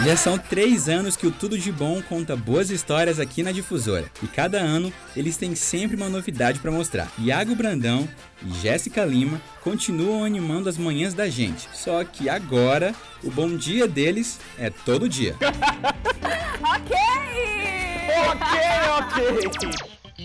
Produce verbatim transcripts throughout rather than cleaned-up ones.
Já são três anos que o Tudo de Bom conta boas histórias aqui na Difusora. E cada ano eles têm sempre uma novidade para mostrar. Iago Brandão e Jéssica Lima continuam animando as manhãs da gente. Só que agora o bom dia deles é todo dia. Ok! Ok, ok.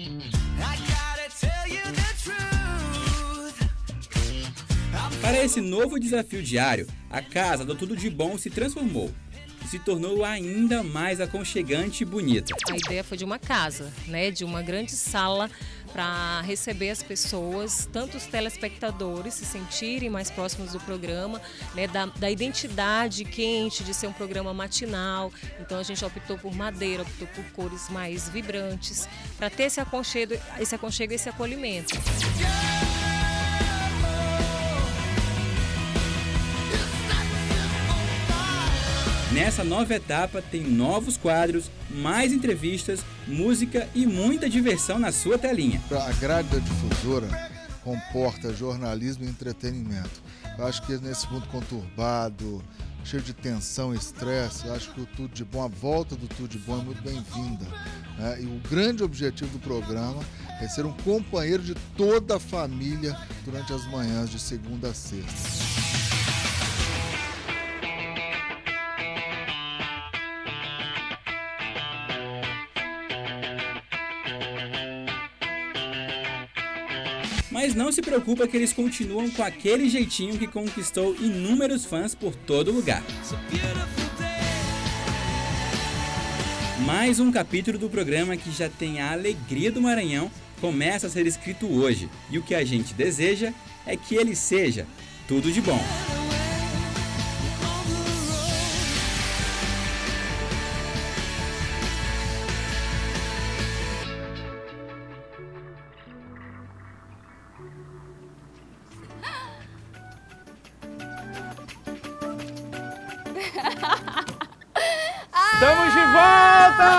Para esse novo desafio diário, a casa do Tudo de Bom se transformou e se tornou ainda mais aconchegante e bonita. A ideia foi de uma casa, né, de uma grande sala para receber as pessoas, tanto os telespectadores se sentirem mais próximos do programa, né, da, da identidade quente de ser um programa matinal. Então a gente optou por madeira, optou por cores mais vibrantes, para ter esse aconchego, esse aconchego, esse acolhimento. Nessa nova etapa tem novos quadros, mais entrevistas, música e muita diversão na sua telinha. A grade da Difusora comporta jornalismo e entretenimento. Eu acho que nesse mundo conturbado, cheio de tensão e estresse, eu acho que o Tudo de Bom, a volta do Tudo de Bom é muito bem-vinda, né? E o grande objetivo do programa é ser um companheiro de toda a família durante as manhãs de segunda a sexta. Mas não se preocupa que eles continuam com aquele jeitinho que conquistou inúmeros fãs por todo lugar. Mais um capítulo do programa que já tem a alegria do Maranhão começa a ser escrito hoje. E o que a gente deseja é que ele seja tudo de bom. Estamos de volta!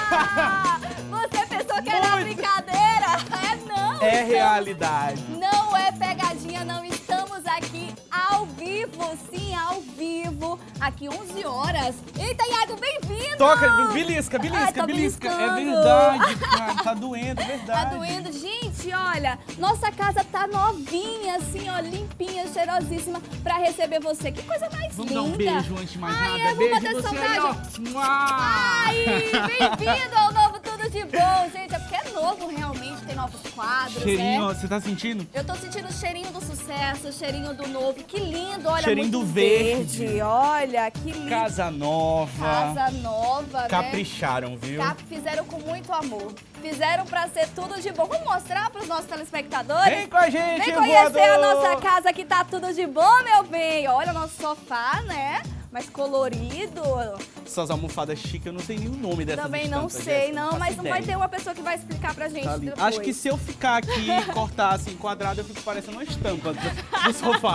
Você pensou que era Muito. brincadeira? É não! É estamos- realidade. Não é pegadinha, não. Estamos aqui ao vivo, sim, ao vivo. Aqui onze horas. Eita, Iago, bem-vindo! Toca, belisca, Ai, belisca, tô belisca. É beliscando. verdade, cara, tá doendo, é Tá verdade. doendo? Gente, olha, nossa casa tá novinha, assim, ó, limpinha, cheirosíssima pra receber você. Que coisa mais Vamos linda. dar um beijo antes de mais Ai, nada. eu vou Beijo bater você saudade. aí, ó. Mua! Ai, bem-vindo ao novo Tudo de Bom, gente. É porque é novo, realmente, tem novos quadros, Cheirinho, ó, né? você tá sentindo? Eu tô sentindo o cheirinho do sucesso, o cheirinho do novo. Que lindo, olha, Cheirinho muito do verde. Olha, que lindo. Casa nova. Casa nova, né? Capricharam, viu? Cap- Fizeram com muito amor. Fizeram pra ser tudo de bom. Vamos mostrar pros nossos telespectadores? Vem com a gente, Vem conhecer a voador! nossa casa que tá tudo de bom, meu bem. Olha o nosso sofá, né? Mais colorido. Essas almofadas chiques, eu não sei nem o nome dessas Também não estampas, sei, Jéssica, não, faço mas não vai ideia. ter uma pessoa que vai explicar pra gente Tá ali. depois. Acho que se eu ficar aqui e cortar assim, quadrado, eu fico parecendo uma estampa do, do sofá.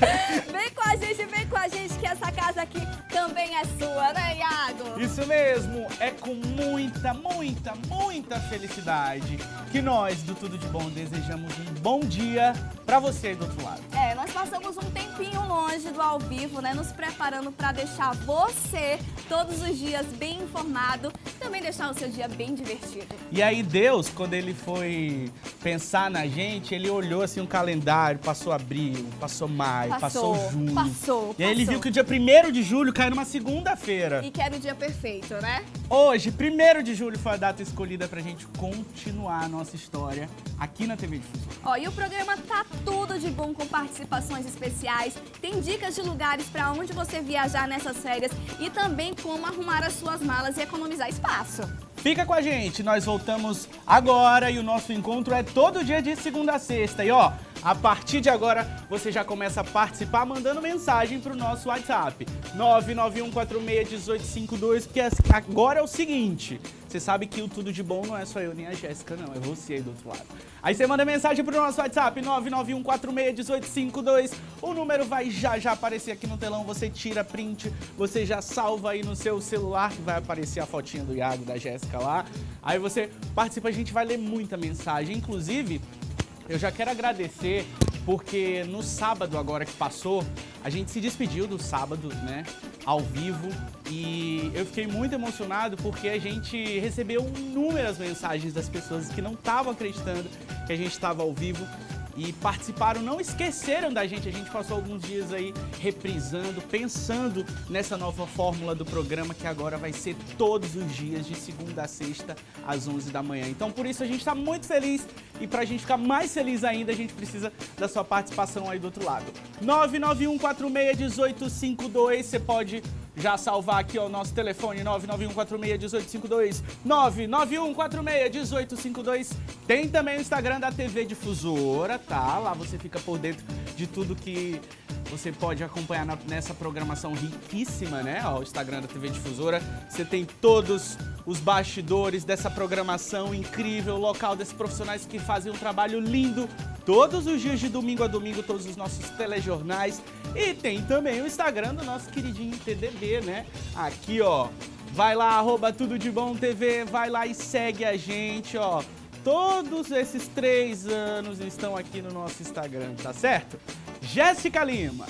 Vem com a gente, vem com a gente, que essa casa aqui também é sua, né, Iago? Isso mesmo, é com muita, muita, muita felicidade que nós do Tudo de Bom desejamos um bom dia pra você aí do outro lado. É, nós passamos um tempinho longe do ao vivo, né? Nos preparando pra deixar você todos os dias bem informado, também deixar o seu dia bem divertido. E aí Deus, quando ele foi pensar na gente, ele olhou assim um calendário, passou abril, passou maio, Passou, passou junho. passou, E aí ele passou. viu que o dia primeiro de julho cai numa segunda-feira. E que era o dia perfeito, né? Hoje, primeiro de julho, foi a data escolhida pra gente continuar a nossa história aqui na T V Difusora. Ó, e o programa tá tudo de bom com participações especiais, tem dicas de lugares pra onde você viajar nessas férias e também como arrumar as suas malas e economizar espaço. Fica com a gente, nós voltamos agora e o nosso encontro é todo dia de segunda a sexta. E ó, a partir de agora você já começa a participar mandando mensagem pro nosso WhatsApp nove nove um quatro seis um oito cinco dois, porque agora é o seguinte, você sabe que o Tudo de Bom não é só eu nem a Jéssica não, é você aí do outro lado. Aí você manda mensagem pro nosso WhatsApp nove nove um quatro seis um oito cinco dois, o número vai já já aparecer aqui no telão, você tira print, você já salva aí no seu celular, que vai aparecer a fotinha do Iago, da Jéssica lá. Aí você participa, a gente vai ler muita mensagem, inclusive eu já quero agradecer porque no sábado agora que passou, a gente se despediu do sábado, né, ao vivo, e eu fiquei muito emocionado porque a gente recebeu inúmeras mensagens das pessoas que não estavam acreditando que a gente estava ao vivo e participaram, não esqueceram da gente. A gente passou alguns dias aí reprisando, pensando nessa nova fórmula do programa, que agora vai ser todos os dias, de segunda a sexta, às onze da manhã. Então, por isso, a gente está muito feliz, e pra gente ficar mais feliz ainda, a gente precisa da sua participação aí do outro lado. nove nove um quatro seis um oito cinco dois, você pode já salvar aqui, ó, o nosso telefone, nove nove um quatro seis um oito cinco dois, nove nove um quatro seis um oito cinco dois. Tem também o Instagram da T V Difusora, tá? Lá você fica por dentro de tudo que você pode acompanhar na, nessa programação riquíssima, né? Ó, o Instagram da T V Difusora. Você tem todos os bastidores dessa programação incrível, o local desses profissionais que fazem um trabalho lindo todos os dias, de domingo a domingo, todos os nossos telejornais. E tem também o Instagram do nosso queridinho T D B, né? Aqui, ó. Vai lá, arroba Tudo de Bom T V, vai lá e segue a gente, ó. Todos esses três anos estão aqui no nosso Instagram, tá certo? Jéssica Lima.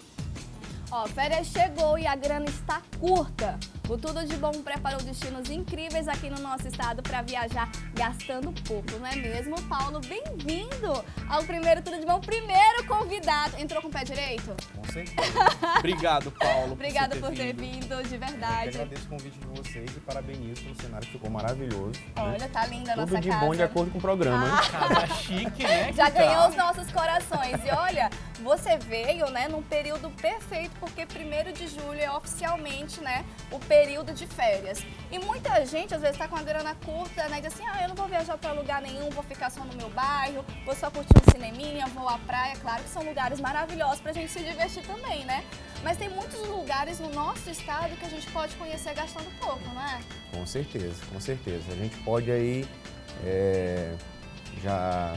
Ó, férias chegou e a grana está curta. O Tudo de Bom preparou destinos incríveis aqui no nosso estado para viajar gastando pouco, não é mesmo, Paulo? Bem-vindo ao primeiro Tudo de Bom, primeiro convidado. Entrou com o pé direito? Com certeza. Obrigado, Paulo. Obrigada por, por ter vindo, de Eu verdade. que agradeço o convite de vocês e parabenizo pelo cenário, que ficou maravilhoso. Olha, né? tá linda a nossa Tudo de casa. bom de acordo com o programa, Ah. hein? Casa chique, né? Já que ganhou tá? os nossos corações. E olha, você veio, né, num período perfeito, porque primeiro de julho é oficialmente, né, o período de férias. E muita gente, às vezes, tá com a grana curta, né, diz assim, ah, eu não vou viajar pra lugar nenhum, vou ficar só no meu bairro, vou só curtir um cineminha, vou à praia. Claro que são lugares maravilhosos pra gente se divertir também, né? Mas tem muitos lugares no nosso estado que a gente pode conhecer gastando pouco, não é? Com certeza, com certeza. A gente pode aí é, já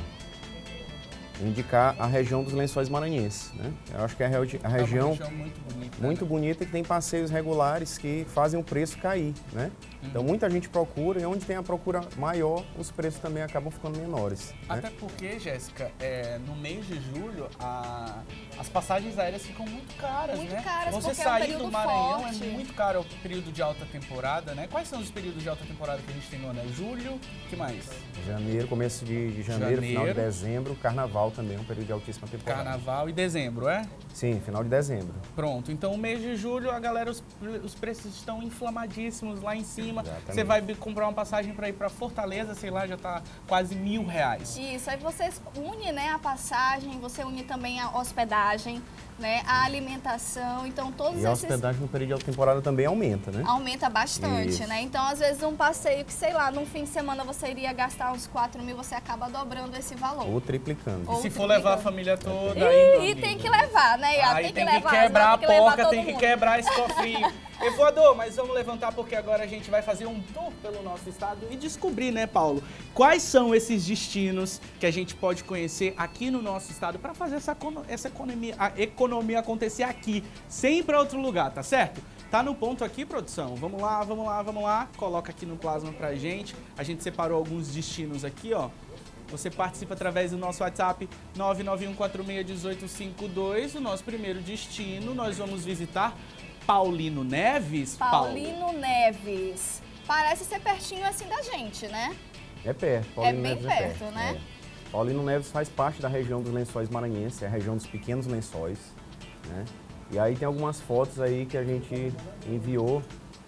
indicar a região dos Lençóis Maranhenses, né? Eu acho que é a, regi a região É uma região muito bonita. muito né? bonita, que tem passeios regulares que fazem o preço cair, né? Então muita gente procura, e onde tem a procura maior, os preços também acabam ficando menores, né? Até porque, Jéssica, é, no mês de julho, a- as passagens aéreas ficam muito caras, Muito né? caras, Você porque é um sair período do Maranhão forte. é muito caro, é o período de alta temporada, né? Quais são os períodos de alta temporada que a gente tem no ano? É julho, o que mais? Janeiro, começo de, de janeiro, final de Janeiro. dezembro, carnaval também é um período de altíssima temporada. Carnaval e dezembro, é? Sim, final de dezembro. Pronto, então o mês de julho, a galera, os, os preços estão inflamadíssimos lá em cima. Exatamente. Você vai comprar uma passagem para ir para Fortaleza, sei lá, já tá quase mil reais. Isso, aí você une, né, a passagem, você une também a hospedagem, né, a alimentação, então todos E a esses... hospedagem no período de alta temporada também aumenta, né? Aumenta bastante, Isso. né? Então, às vezes, um passeio que, sei lá, num fim de semana você iria gastar uns quatro mil, você acaba dobrando esse valor. Ou triplicando. Ou Se for triplicando. levar a família toda, aí, meu E, e amigo. tem que levar, né? Iago? Aí tem que tem que levar, quebrar senão a tem que levar porca, todo tem que mundo. quebrar esse cofrinho. Evoador, mas vamos levantar porque agora a gente vai fazer um tour pelo nosso estado e descobrir, né, Paulo, quais são esses destinos que a gente pode conhecer aqui no nosso estado para fazer essa, econo- essa economia, a economia acontecer aqui, sem ir para outro lugar, tá certo? Tá no ponto aqui, produção? Vamos lá, vamos lá, vamos lá. Coloca aqui no plasma pra gente. A gente separou alguns destinos aqui, ó. Você participa através do nosso WhatsApp nove nove um quatro seis um oito cinco dois. O nosso primeiro destino, nós vamos visitar Paulino Neves. Paulo. Paulino Neves. Parece ser pertinho assim da gente, né? É perto, Paulino bem Neves perto, é perto, né? É. Paulino Neves faz parte da região dos Lençóis Maranhenses, é a região dos pequenos lençóis, né? E aí tem algumas fotos aí que a gente enviou,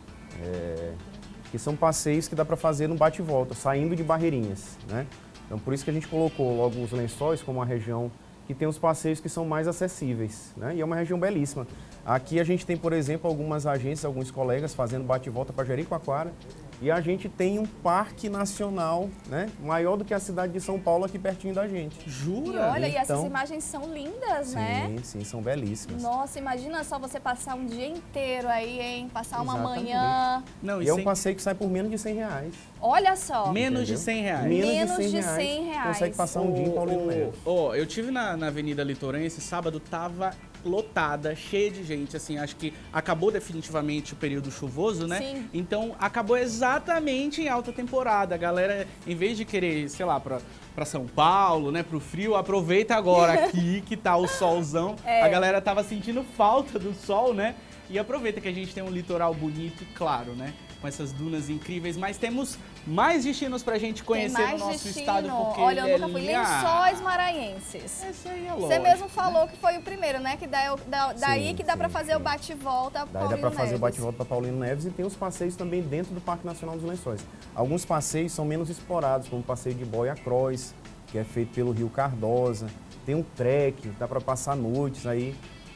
é, que são passeios que dá para fazer no bate e volta, saindo de Barreirinhas, né? Então por isso que a gente colocou logo os Lençóis como uma região que tem os passeios que são mais acessíveis, né? E é uma região belíssima. Aqui a gente tem, por exemplo, algumas agências, alguns colegas fazendo bate e volta para Jericoacoara, e a gente tem um parque nacional, né, maior do que a cidade de São Paulo aqui pertinho da gente. E Jura? olha, e essas Então- imagens são lindas, né? Sim, sim, são belíssimas. Nossa, imagina só você passar um dia inteiro aí, hein? Passar uma Exatamente. manhã. Não, E é um sem- passeio que sai por menos de cem reais. Olha só. menos de entendeu? cem reais. Menos de cem reais. Consegue passar um dia em Paulino Neves. Ó, eu tive na, na Avenida Litorânea, esse sábado tava lotada, cheia de gente, assim, acho que acabou definitivamente o período chuvoso, né? Sim. Então, acabou exatamente em alta temporada. A galera, em vez de querer, sei lá, pra, pra São Paulo, né, pro frio, aproveita agora aqui que tá o solzão. É. A galera tava sentindo falta do sol, né? E aproveita que a gente tem um litoral bonito, claro, né? Com essas dunas incríveis, mas temos mais destinos pra gente conhecer Tem mais no nosso destino. estado, porque Olha, eu ele nunca fui. é... Lençóis Maranhenses. Esse aí é lógico, Você mesmo né? falou que foi o primeiro, né? Que daí, da- daí Sim, que dá sim, pra fazer sim. o bate-volta Daí dá para fazer o bate-volta para Paulino Neves e tem os passeios também dentro do Parque Nacional dos Lençóis. Alguns passeios são menos explorados, como o passeio de boia cross, que é feito pelo Rio Cardosa. Tem um trek, dá para passar noites aí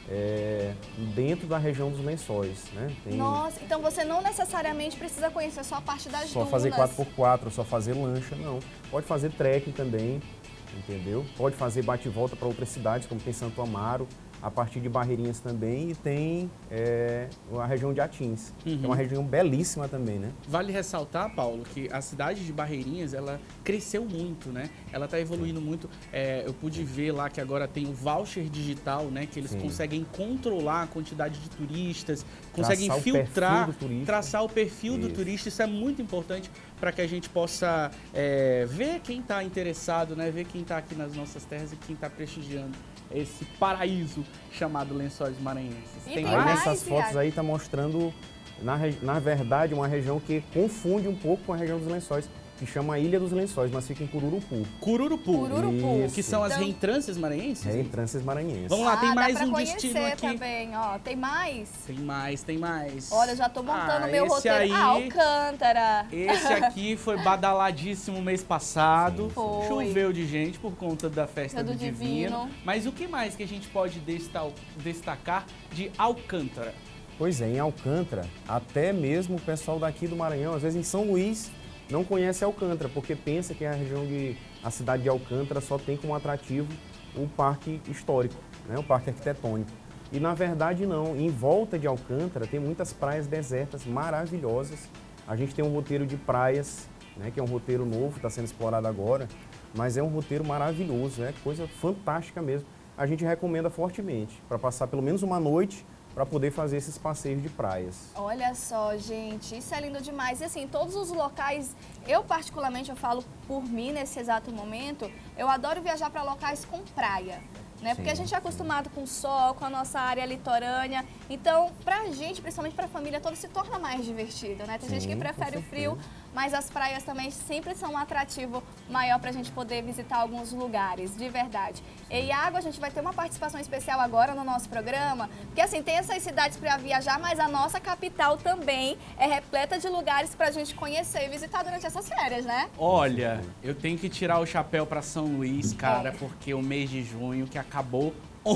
é, dentro da região dos Lençóis, né? Tem Nossa, então você não necessariamente precisa conhecer só a parte das só dunas. fazer quatro por quatro, só fazer lancha, não. Pode fazer trekking também, entendeu? Pode fazer bate-volta para outras cidades, como tem Santo Amaro, a partir de Barreirinhas também, e tem é, a região de Atins, que é uma região belíssima também, né? Vale ressaltar, Paulo, que a cidade de Barreirinhas, ela cresceu muito, né? Ela está evoluindo muito. É, eu pude ver lá que agora tem o voucher digital, né? Que eles Sim. conseguem controlar a quantidade de turistas, conseguem Traçar o filtrar, perfil do turista. traçar o perfil do Isso. turista. Isso é muito importante para que a gente possa é, ver quem está interessado, né? Ver quem está aqui nas nossas terras e quem está prestigiando esse paraíso chamado Lençóis Maranhenses. E Tem tem Aí mais? mais? nessas fotos Iago? aí tá mostrando, na, re- na verdade, uma região que confunde um pouco com a região dos Lençóis, que chama Ilha dos Lençóis, mas fica em Cururupu. Cururupu. Cururupu. Que são as Então- reentrâncias maranhenses? Reentrâncias maranhenses. Vamos lá, Ah, tem mais dá pra um conhecer destino aqui. também, ó. Tem mais? Tem mais, tem mais. Olha, eu já tô montando Ah, meu esse roteiro. Aí, Ah, Alcântara. esse aqui foi badaladíssimo mês passado. Foi. Choveu de gente por conta da festa Do do, Divino. Divino. Mas o que mais que a gente pode desta- destacar de Alcântara? Pois é, em Alcântara, até mesmo o pessoal daqui do Maranhão, às vezes em São Luís, não conhece Alcântara, porque pensa que a região de a cidade de Alcântara só tem como atrativo o parque histórico, né, o parque arquitetônico. E na verdade não, em volta de Alcântara tem muitas praias desertas maravilhosas. A gente tem um roteiro de praias, né, que é um roteiro novo, está sendo explorado agora, mas é um roteiro maravilhoso, é coisa fantástica mesmo. A gente recomenda fortemente para passar pelo menos uma noite para poder fazer esses passeios de praias. Olha só, gente, isso é lindo demais. E assim, todos os locais, eu particularmente, eu falo por mim nesse exato momento, eu adoro viajar para locais com praia. Né? Porque Sim, a gente é acostumado com o sol, com a nossa área litorânea. Então, pra gente, principalmente pra família toda, se torna mais divertido, né? Tem Sim, gente que com prefere o certeza. frio, mas as praias também sempre são um atrativo maior pra gente poder visitar alguns lugares, de verdade. E Iago, a gente vai ter uma participação especial agora no nosso programa, porque assim, tem essas cidades pra viajar, mas a nossa capital também é repleta de lugares pra gente conhecer e visitar durante essas férias, né? Olha, eu tenho que tirar o chapéu para São Luís, cara, É. porque o mês de junho, que acabou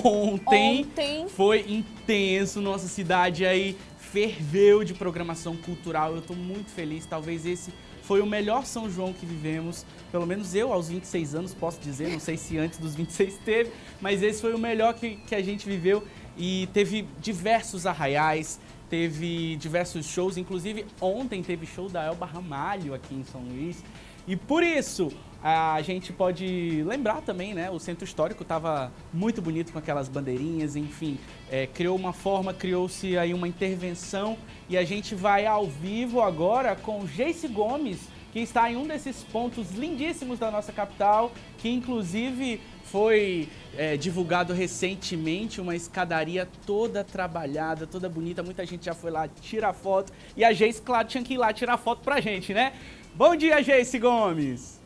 ontem, Ontem. foi intenso. Nossa cidade aí ferveu de programação cultural. Eu tô muito feliz. Talvez esse foi o melhor São João que vivemos. Pelo menos eu, aos vinte e seis anos, posso dizer. Não sei se antes dos vinte e seis teve, mas esse foi o melhor que, que a gente viveu. E teve diversos arraiais, teve diversos shows. Inclusive, ontem teve show da Elba Ramalho aqui em São Luís. E por isso, a gente pode lembrar também, né? O Centro Histórico estava muito bonito com aquelas bandeirinhas, enfim. É, criou uma forma, criou-se aí uma intervenção. E a gente vai ao vivo agora com Geice Gomes, que está em um desses pontos lindíssimos da nossa capital, que inclusive foi é, divulgado recentemente, uma escadaria toda trabalhada, toda bonita. Muita gente já foi lá tirar foto. E a Geice, claro, tinha que ir lá tirar foto pra gente, né? Bom dia, Geice Gomes!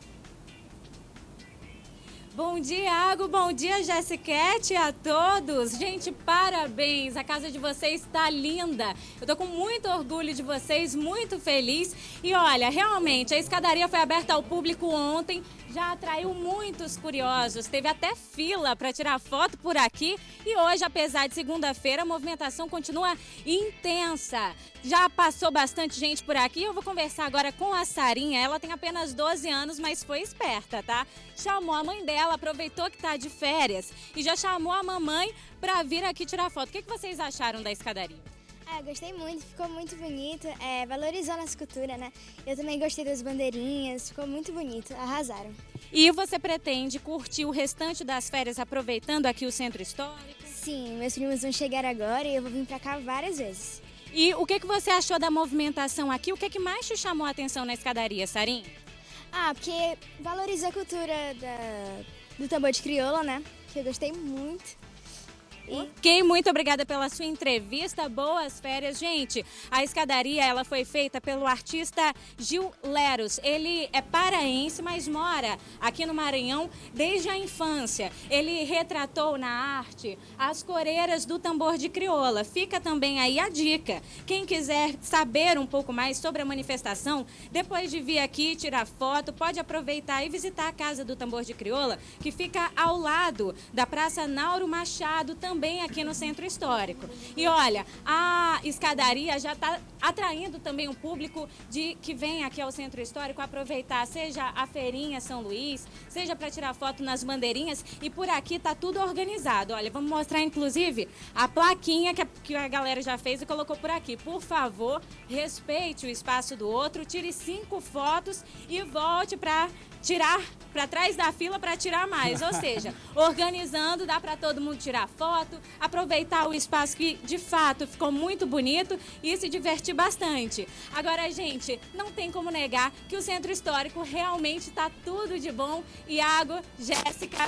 Bom dia, Iago. Bom dia, Jessiquete, a todos. Gente, parabéns. A casa de vocês está linda. Eu tô com muito orgulho de vocês, muito feliz. E olha, realmente, a escadaria foi aberta ao público ontem. Já atraiu muitos curiosos. Teve até fila para tirar foto por aqui. E hoje, apesar de segunda-feira, a movimentação continua intensa. Já passou bastante gente por aqui. Eu vou conversar agora com a Sarinha. Ela tem apenas doze anos, mas foi esperta, tá? Chamou a mãe dela, aproveitou que tá de férias e já chamou a mamãe para vir aqui tirar foto. O que, que vocês acharam da escadaria? Ah, eu gostei muito, ficou muito bonito, é, valorizou nossa cultura, né? Eu também gostei das bandeirinhas, ficou muito bonito, arrasaram. E você pretende curtir o restante das férias aproveitando aqui o Centro Histórico? Sim, meus primos vão chegar agora e eu vou vir pra cá várias vezes. E o que, que você achou da movimentação aqui? O que, que mais te chamou a atenção na escadaria, Sarim? Ah, porque valoriza a cultura da, do tambor de crioula, né? Que eu gostei muito. E... Ok, muito obrigada pela sua entrevista, boas férias. Gente, a escadaria ela foi feita pelo artista Gil Leros. Ele é paraense, mas mora aqui no Maranhão desde a infância. Ele retratou na arte as coreiras do tambor de crioula. Fica também aí a dica. Quem quiser saber um pouco mais sobre a manifestação, depois de vir aqui tirar foto, pode aproveitar e visitar a Casa do Tambor de Crioula, que fica ao lado da Praça Nauro Machado, também também aqui no Centro Histórico. E olha, a escadaria já está atraindo também um público de, que vem aqui ao Centro Histórico aproveitar, seja a feirinha São Luís, seja para tirar foto nas bandeirinhas, e por aqui está tudo organizado. Olha, vamos mostrar inclusive a plaquinha que a, que a galera já fez e colocou por aqui. Por favor, respeite o espaço do outro, tire cinco fotos e volte para tirar para trás da fila para tirar mais. Ou seja, organizando, dá para todo mundo tirar foto, aproveitar o espaço que de fato ficou muito bonito e se divertir bastante. Agora, gente, não tem como negar que o Centro Histórico realmente está tudo de bom. Iago, Jéssica...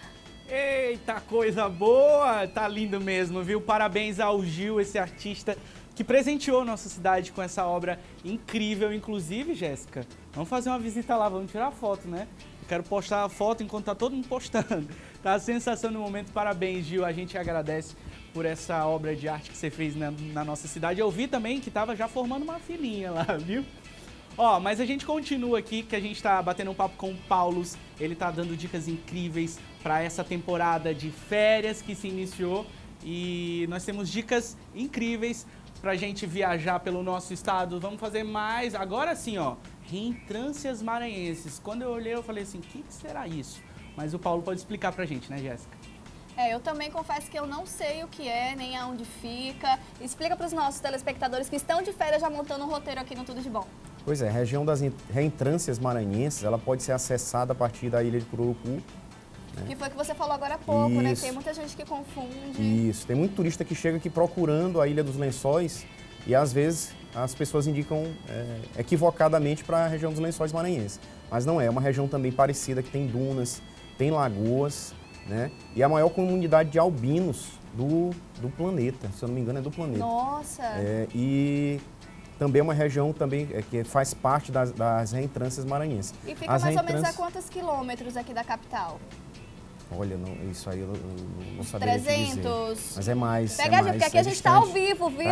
Eita, coisa boa! Tá lindo mesmo, viu? Parabéns ao Gil, esse artista que presenteou nossa cidade com essa obra incrível. Inclusive, Jéssica, vamos fazer uma visita lá, vamos tirar foto, né? Eu quero postar a foto enquanto tá todo mundo postando. Tá a sensação no momento. Parabéns, Gil. A gente agradece por essa obra de arte que você fez na, na nossa cidade. Eu vi também que tava já formando uma filinha lá, viu? Ó, mas a gente continua aqui, que a gente tá batendo um papo com o Paulo. Ele tá dando dicas incríveis para essa temporada de férias que se iniciou. E nós temos dicas incríveis pra gente viajar pelo nosso estado. Vamos fazer mais, agora sim, ó, reentrâncias maranhenses. Quando eu olhei, eu falei assim, o que, que será isso? Mas o Paulo pode explicar pra gente, né, Jéssica? É, eu também confesso que eu não sei o que é, nem aonde fica. Explica para os nossos telespectadores que estão de férias já montando um roteiro aqui no Tudo de Bom. Pois é, a região das reentrâncias maranhenses, ela pode ser acessada a partir da ilha de Cururucu. Que foi o que você falou agora há pouco, Isso. né? Tem muita gente que confunde. Isso, tem muito turista que chega aqui procurando a Ilha dos Lençóis e às vezes as pessoas indicam é, equivocadamente para a região dos Lençóis maranhenses. Mas não é, é uma região também parecida, que tem dunas, tem lagoas, né? E a maior comunidade de albinos do, do planeta, se eu não me engano é do planeta. Nossa! É, e também é uma região também, é, que faz parte das, das reentrâncias maranhenses. E fica As mais ou menos a reentrâncias... quantos quilômetros aqui da capital? Olha, não, isso aí eu, eu não saberia trezentos. dizer. Mas é mais. Pega é a gente, mais, porque aqui é a gente está ao distante. vivo, viu?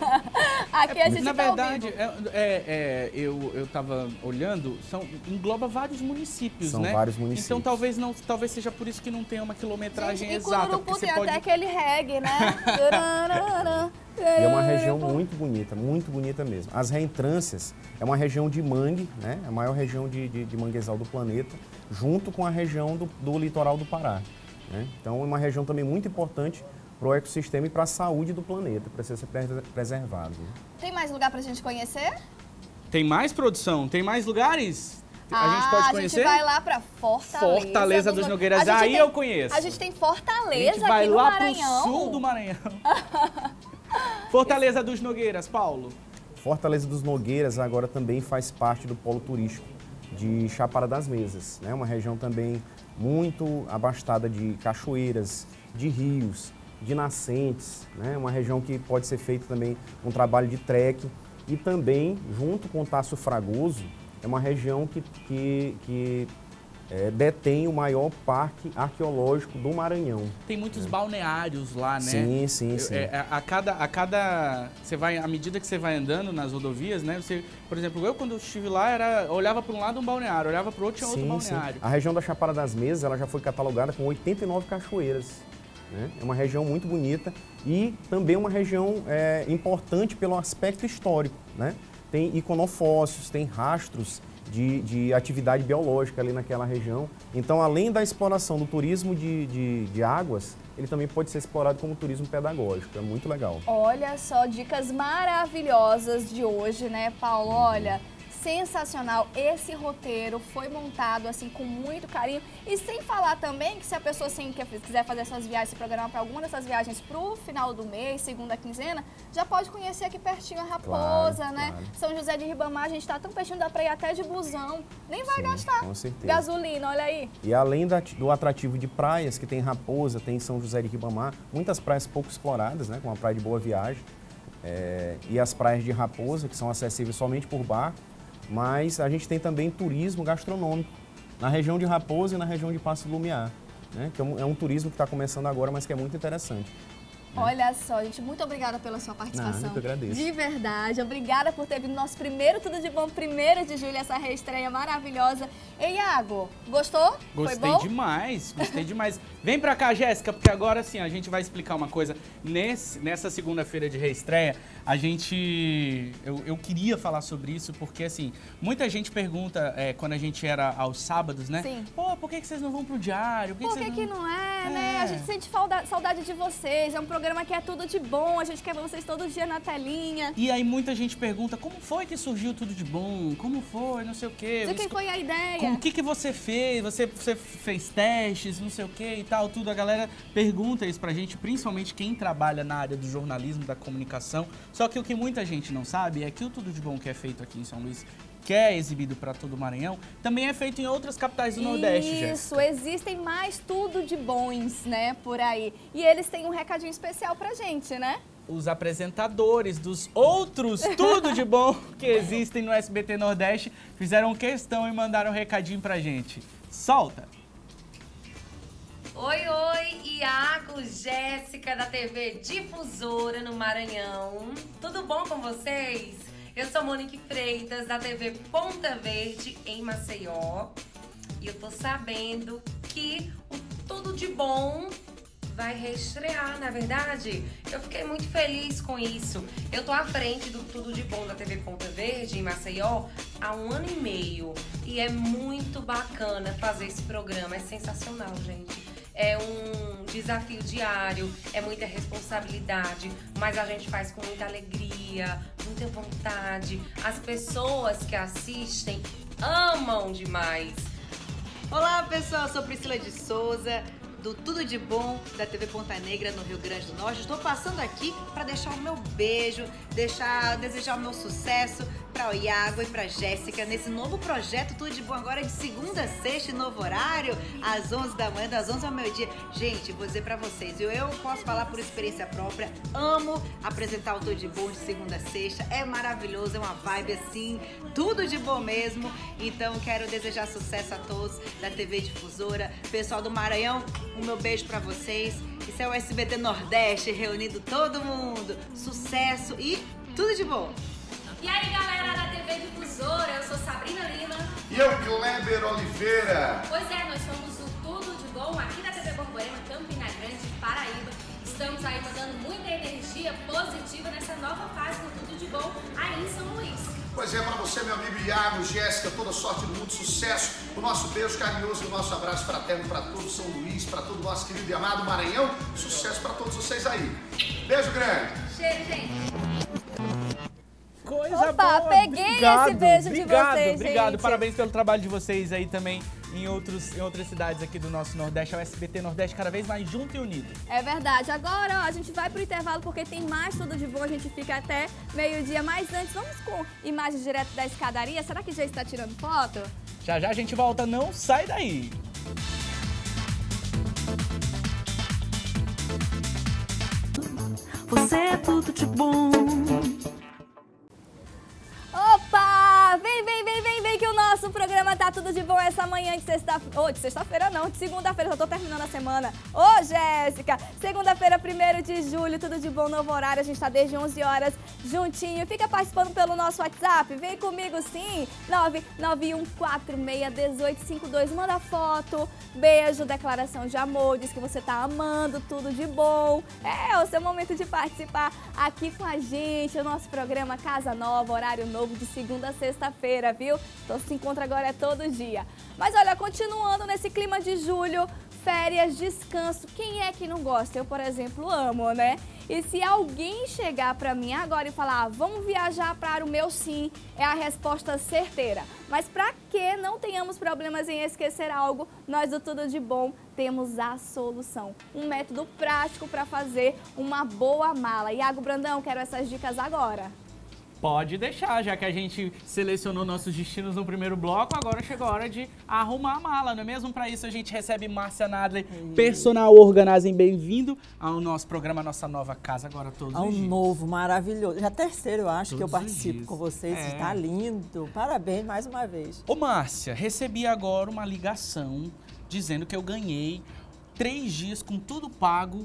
Aqui a gente Na está ao verdade, vivo. é, é, é, eu eu estava olhando, são, engloba vários municípios, São né? vários municípios. Então talvez não, talvez seja por isso que não tenha uma quilometragem Gente, e exata. Cururupu Porque tem você pode... até aquele reggae, né? E é uma região muito bonita, muito bonita mesmo. As reentrâncias é uma região de mangue, né? É a maior região de, de, de manguezal do planeta, junto com a região do, do litoral do Pará. Né? Então é uma região também muito importante para o ecossistema e para a saúde do planeta, precisa ser preservado. Né? Tem mais lugar pra gente conhecer? Tem mais produção? Tem mais lugares? Ah, a gente pode conhecer? A gente vai lá pra Fortaleza. Fortaleza dos Nogueiras. A gente Aí tem- eu conheço. A gente tem A Fortaleza gente vai aqui no lá Maranhão. pro sul do Maranhão. Fortaleza dos Nogueiras, Paulo. Fortaleza dos Nogueiras agora também faz parte do polo turístico de Chapada das Mesas, né? Uma região também muito abastada de cachoeiras, de rios, de nascentes, né? Uma região que pode ser feito também um trabalho de trekking e também, junto com o Taço Fragoso, é uma região que, que, que é, detém o maior parque arqueológico do Maranhão. Tem muitos balneários lá, né? Sim, sim, Eu- sim. é, a cada, a cada, você vai, à medida que você vai andando nas rodovias, né? Você, por exemplo, eu quando eu estive lá, era, olhava para um lado um balneário, olhava para o outro tinha outro Sim, sim. balneário. A região da Chapada das Mesas ela já foi catalogada com oitenta e nove cachoeiras. Né? É uma região muito bonita e também uma região é, importante pelo aspecto histórico. Né? Tem iconofósseis, tem rastros de, de atividade biológica ali naquela região. Então, além da exploração do turismo de, de, de águas, ele também pode ser explorado como turismo pedagógico. É muito legal. Olha só, dicas maravilhosas de hoje, né, Paulo? Olha, sensacional. Esse roteiro foi montado assim com muito carinho. E sem falar também que se a pessoa assim, quiser fazer suas viagens, se programar para alguma dessas viagens pro final do mês, segunda quinzena, já pode conhecer aqui pertinho a Raposa, claro, né? Claro. São José de Ribamar, a gente tá tão pertinho, dá pra ir até de busão. Nem vai Sim, gastar com certeza. gasolina, olha aí. E além da, do atrativo de praias, que tem Raposa, tem São José de Ribamar, muitas praias pouco exploradas, né? Como a Praia de Boa Viagem. É, e as praias de Raposa, que são acessíveis somente por barco. Mas a gente tem também turismo gastronômico na região de Raposa e na região de Passo do Lumiar, né? Que é um, é um turismo que está começando agora, mas que é muito interessante. Olha só, gente, muito obrigada pela sua participação. Não, eu que agradeço. De verdade, obrigada por ter vindo no nosso primeiro Tudo de Bom, primeiro de julho, essa reestreia maravilhosa. Ei, Iago, gostou? Gostei Foi bom? demais, gostei demais. Vem pra cá, Jéssica, porque agora sim, a gente vai explicar uma coisa. Nesse, nessa segunda-feira de reestreia, a gente... Eu, eu queria falar sobre isso porque, assim, muita gente pergunta, é, quando a gente era aos sábados, né? Sim. Pô, por que, que vocês não vão pro diário? Por que, que, que, não... que não é, é, né? A gente sente falda, saudade de vocês, é um programa que é tudo de bom, a gente quer ver vocês todo dia na telinha. E aí muita gente pergunta, como foi que surgiu Tudo de Bom? Como foi, não sei o quê. De quem foi a ideia? Com o que, que você fez? Você, você fez testes, não sei o quê e tal, tudo. A galera pergunta isso pra gente, principalmente quem trabalha na área do jornalismo, da comunicação. Só que o que muita gente não sabe é que o Tudo de Bom que é feito aqui em São Luís, que é exibido para todo o Maranhão, também é feito em outras capitais do Nordeste, Jéssica. Isso, existem mais Tudo de Bons, né, por aí. E eles têm um recadinho especial pra gente, né? Os apresentadores dos outros Tudo de Bom que existem no S B T Nordeste fizeram questão e mandaram um recadinho pra gente. Solta! Oi, oi, Iago, Jéssica da T V Difusora no Maranhão. Tudo bom com vocês? Eu sou Monique Freitas, da T V Ponta Verde, em Maceió. E eu tô sabendo que o Tudo de Bom vai reestrear, na verdade. Eu fiquei muito feliz com isso. Eu tô à frente do Tudo de Bom da T V Ponta Verde, em Maceió, há um ano e meio. E é muito bacana fazer esse programa, é sensacional, gente. É um desafio diário, é muita responsabilidade, mas a gente faz com muita alegria, muita vontade. As pessoas que assistem amam demais. Olá, pessoal, eu sou Priscila de Souza, do Tudo de Bom, da T V Ponta Negra, no Rio Grande do Norte. Estou passando aqui para deixar o meu beijo, deixar, desejar o meu sucesso para o Iago e para a Jéssica nesse novo projeto Tudo de Bom, agora de segunda a sexta, novo horário, às onze da manhã, das onze ao meio-dia. Gente, vou dizer para vocês, eu, eu posso falar por experiência própria, amo apresentar o Tudo de Bom de segunda a sexta, é maravilhoso, é uma vibe assim, tudo de bom mesmo. Então, quero desejar sucesso a todos da T V Difusora, pessoal do Maranhão, o meu beijo pra vocês. Isso é o S B T Nordeste, reunindo todo mundo. Sucesso e tudo de bom. E aí, galera da T V Difusora, eu sou Sabrina Lima. E eu, Kleber Oliveira. Pois é, nós somos o Tudo de Bom aqui da T V Borborema, Campina Grande, Paraíba. Estamos aí mandando muita energia positiva nessa nova fase do Tudo de Bom aí em São Luís. Pois é, para você, meu amigo Iago, Jéssica, toda sorte do mundo, sucesso. O nosso beijo carinhoso, o nosso abraço fraterno para todo São Luís, para todo o nosso querido e amado Maranhão. Sucesso para todos vocês aí. Beijo grande. Cheiro, gente. Coisa Opa, boa. peguei obrigado, esse beijo obrigado, de vocês, Obrigado, gente. parabéns pelo trabalho de vocês aí também em, outros, em outras cidades aqui do nosso Nordeste. É o S B T Nordeste cada vez mais junto e unido. É verdade. Agora, ó, a gente vai pro intervalo porque tem mais Tudo de Bom. A gente fica até meio-dia. Mas antes, vamos com imagens direto da escadaria. Será que já está tirando foto? Já já a gente volta, não sai daí. Você é tudo de bom. Opa! Vem, vem, vem, vem, vem que o nosso programa tá tudo de bom essa manhã de sexta-feira. Oh, de sexta-feira não, de segunda-feira, já tô terminando a semana. Ô, Jéssica! Segunda-feira, primeiro de julho, tudo de bom, novo horário. A gente tá desde onze horas juntinho. Fica participando pelo nosso WhatsApp. Vem comigo sim. nove nove um quatro seis um oito cinco dois. Manda foto, beijo, declaração de amor. Diz que você tá amando, tudo de bom. É, é o seu momento de participar aqui com a gente. O nosso programa Casa Nova, horário novo de segunda a sexta-feira, viu? Então se encontra agora é todo dia. Mas olha, continuando nesse clima de julho, Férias, descanso, quem é que não gosta? Eu, por exemplo, amo, né? E se alguém chegar pra mim agora e falar, ah, vamos viajar para o meu sim, é a resposta certeira. Mas para que não tenhamos problemas em esquecer algo, nós do Tudo de Bom temos a solução. Um método prático para fazer uma boa mala. Iago Brandão, quero essas dicas agora. Pode deixar, já que a gente selecionou nossos destinos no primeiro bloco, agora chegou a hora de arrumar a mala, não é mesmo? Para isso a gente recebe Márcia Nadler, personal organizing. Bem-vindo ao nosso programa, nossa nova casa, agora todos Ao os dias. novo, maravilhoso. Já terceiro, eu acho, Todos que eu os participo dias. com vocês. É. Está lindo. Parabéns mais uma vez. Ô Márcia, recebi agora uma ligação dizendo que eu ganhei três dias com tudo pago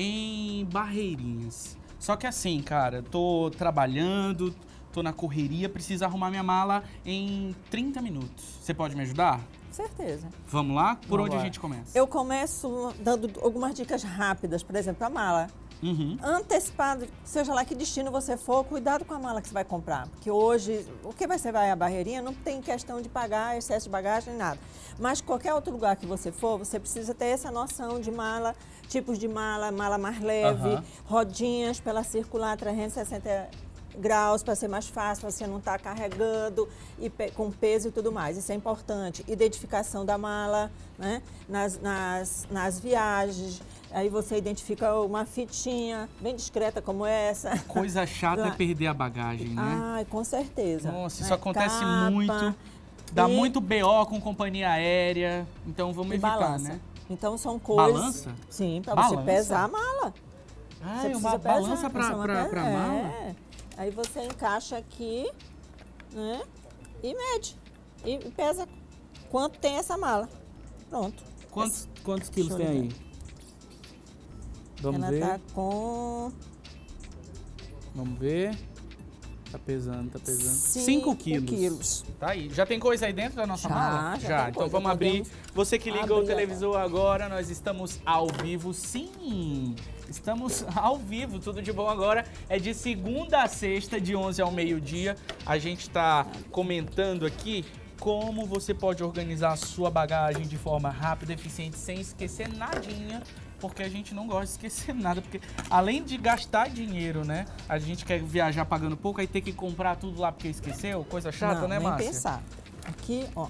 em Barreirinhas. Só que assim, cara, tô trabalhando, tô na correria, preciso arrumar minha mala em trinta minutos. Você pode me ajudar? Certeza. Vamos lá? Por Vamos onde lá. a gente começa? Eu começo dando algumas dicas rápidas, por exemplo, a mala. Uhum. Antecipado, seja lá que destino você for, cuidado com a mala que você vai comprar. Porque hoje, o que você vai à Barreirinha, não tem questão de pagar excesso de bagagem nem nada. Mas qualquer outro lugar que você for, você precisa ter essa noção de mala, tipos de mala, mala mais leve, Aham. rodinhas para ela circular trezentos e sessenta graus, para ser mais fácil, você não estar carregando e pe com peso e tudo mais. Isso é importante. Identificação da mala, né? nas, nas, nas viagens. Aí você identifica uma fitinha bem discreta como essa. Coisa chata é perder a bagagem, né? Ai, com certeza. Nossa, né? isso acontece Capa, muito. Dá e- muito B O com companhia aérea. Então vamos e evitar, balança. né? Então são coisas... Balança? Sim, para Balança? você pesar a mala. Ah, Você é uma precisa pesar, balança pra, você é uma pra, pe- pra é. mala? Aí você encaixa aqui, né? E mede. E pesa quanto tem essa mala. Pronto. Quantos, quantos quilos Deixa tem eu aí? Vamos Ela ver. tá com Vamos ver. Tá pesando, tá pesando. Cinco cinco quilos. quilos. Tá aí. Já tem coisa aí dentro da nossa Já, mala? já tem Então coisa. vamos abrir. Podemos Você que ligou o abrir televisor agora, nós estamos ao vivo. Sim! Estamos ao vivo, tudo de bom agora. É de segunda a sexta, de onze ao meio-dia. A gente tá comentando aqui como você pode organizar a sua bagagem de forma rápida, eficiente, sem esquecer nadinha. Porque a gente não gosta de esquecer nada, porque além de gastar dinheiro, né? A gente quer viajar pagando pouco, aí ter que comprar tudo lá porque esqueceu, coisa chata, Não, né, nem Márcia? pensar. Aqui, ó.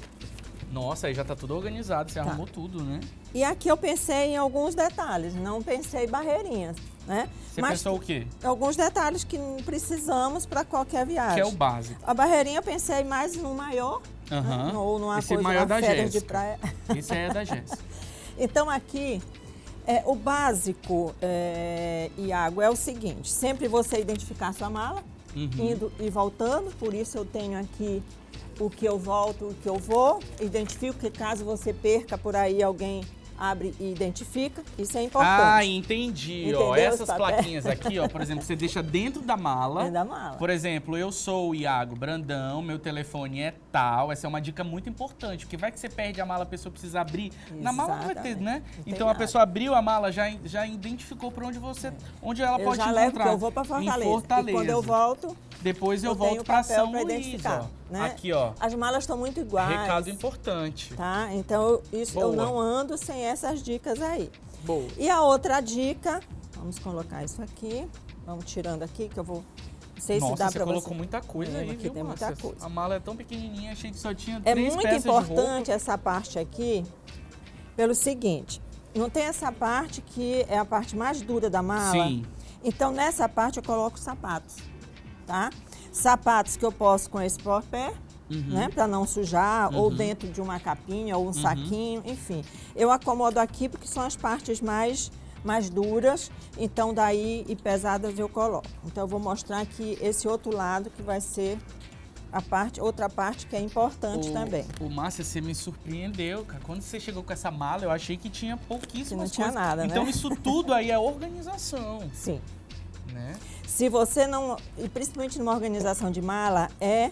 Nossa, aí já tá tudo organizado, você Tá. arrumou tudo, né? E aqui eu pensei em alguns detalhes, não pensei em barreirinhas, né? Você Mas pensou o quê? alguns detalhes que precisamos para qualquer viagem. Que é o básico. A barreirinha eu pensei mais no maior, Aham. né? Ou numa Esse coisa, maior uma da férias de Jéssica. praia. Esse aí é da Jéssica. Então aqui, é, o básico, é, Iago, é o seguinte, sempre você identificar sua mala, Uhum. indo e voltando, por isso eu tenho aqui o que eu volto, o que eu vou, identifico que caso você perca por aí, alguém abre e identifica, isso é importante. Ah, entendi. Ó, Entendeu? essas Os papéis. plaquinhas aqui, ó, por exemplo, você deixa dentro da mala. Dentro da mala. Por exemplo, eu sou o Iago Brandão, meu telefone é tal. Essa é uma dica muito importante, porque vai que você perde a mala, a pessoa precisa abrir. Na mala não vai ter, Exatamente. né? Não tem Então a nada. pessoa abriu a mala, já, já identificou por onde você, onde ela eu pode já encontrar. levo, porque eu vou para Fortaleza. Em Fortaleza. E quando eu volto, Depois eu, eu volto tenho para papel São pra Luís, identificar, ó. né? Aqui, ó. As malas estão muito iguais. Recado importante. Tá? Então, isso eu Boa. não ando sem essas dicas aí. Boa. E a outra dica, vamos colocar isso aqui. Vamos tirando aqui, que eu vou... Não sei Nossa, se dá você pra colocou você. muita coisa É, aí, aqui viu, tem muita Márcia? coisa. A mala é tão pequenininha, achei que só tinha É três muito peças de roupa. importante essa parte aqui, pelo seguinte, não tem essa parte que é a parte mais dura da mala? Sim. Então, nessa parte eu coloco sapatos, tá? Sapatos que eu posso com esse pé, Uhum. né? Pra não sujar, ou Uhum. dentro de uma capinha, ou um Uhum. saquinho, enfim. Eu acomodo aqui porque são as partes mais, mais duras, então daí e pesadas eu coloco. Então eu vou mostrar aqui esse outro lado que vai ser a parte, outra parte que é importante o, também. O Márcia, você me surpreendeu, cara. Quando você chegou com essa mala, eu achei que tinha pouquíssimas Que não coisas. tinha nada, Então né? isso tudo aí é organização. Sim. Né? Se você não, e principalmente numa organização de mala, é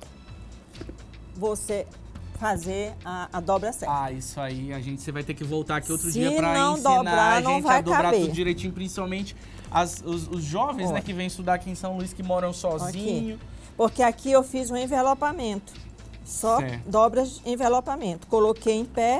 você fazer a, a dobra certa. Ah, isso aí, a gente, você vai ter que voltar aqui outro Se dia pra não ensinar dobrar, a não gente vai a dobrar caber. tudo direitinho, principalmente as, os, os jovens, Ó. né, que vêm estudar aqui em São Luís, que moram sozinhos. Aqui. Porque aqui eu fiz um envelopamento. Só Certo. dobras de envelopamento. Coloquei em pé.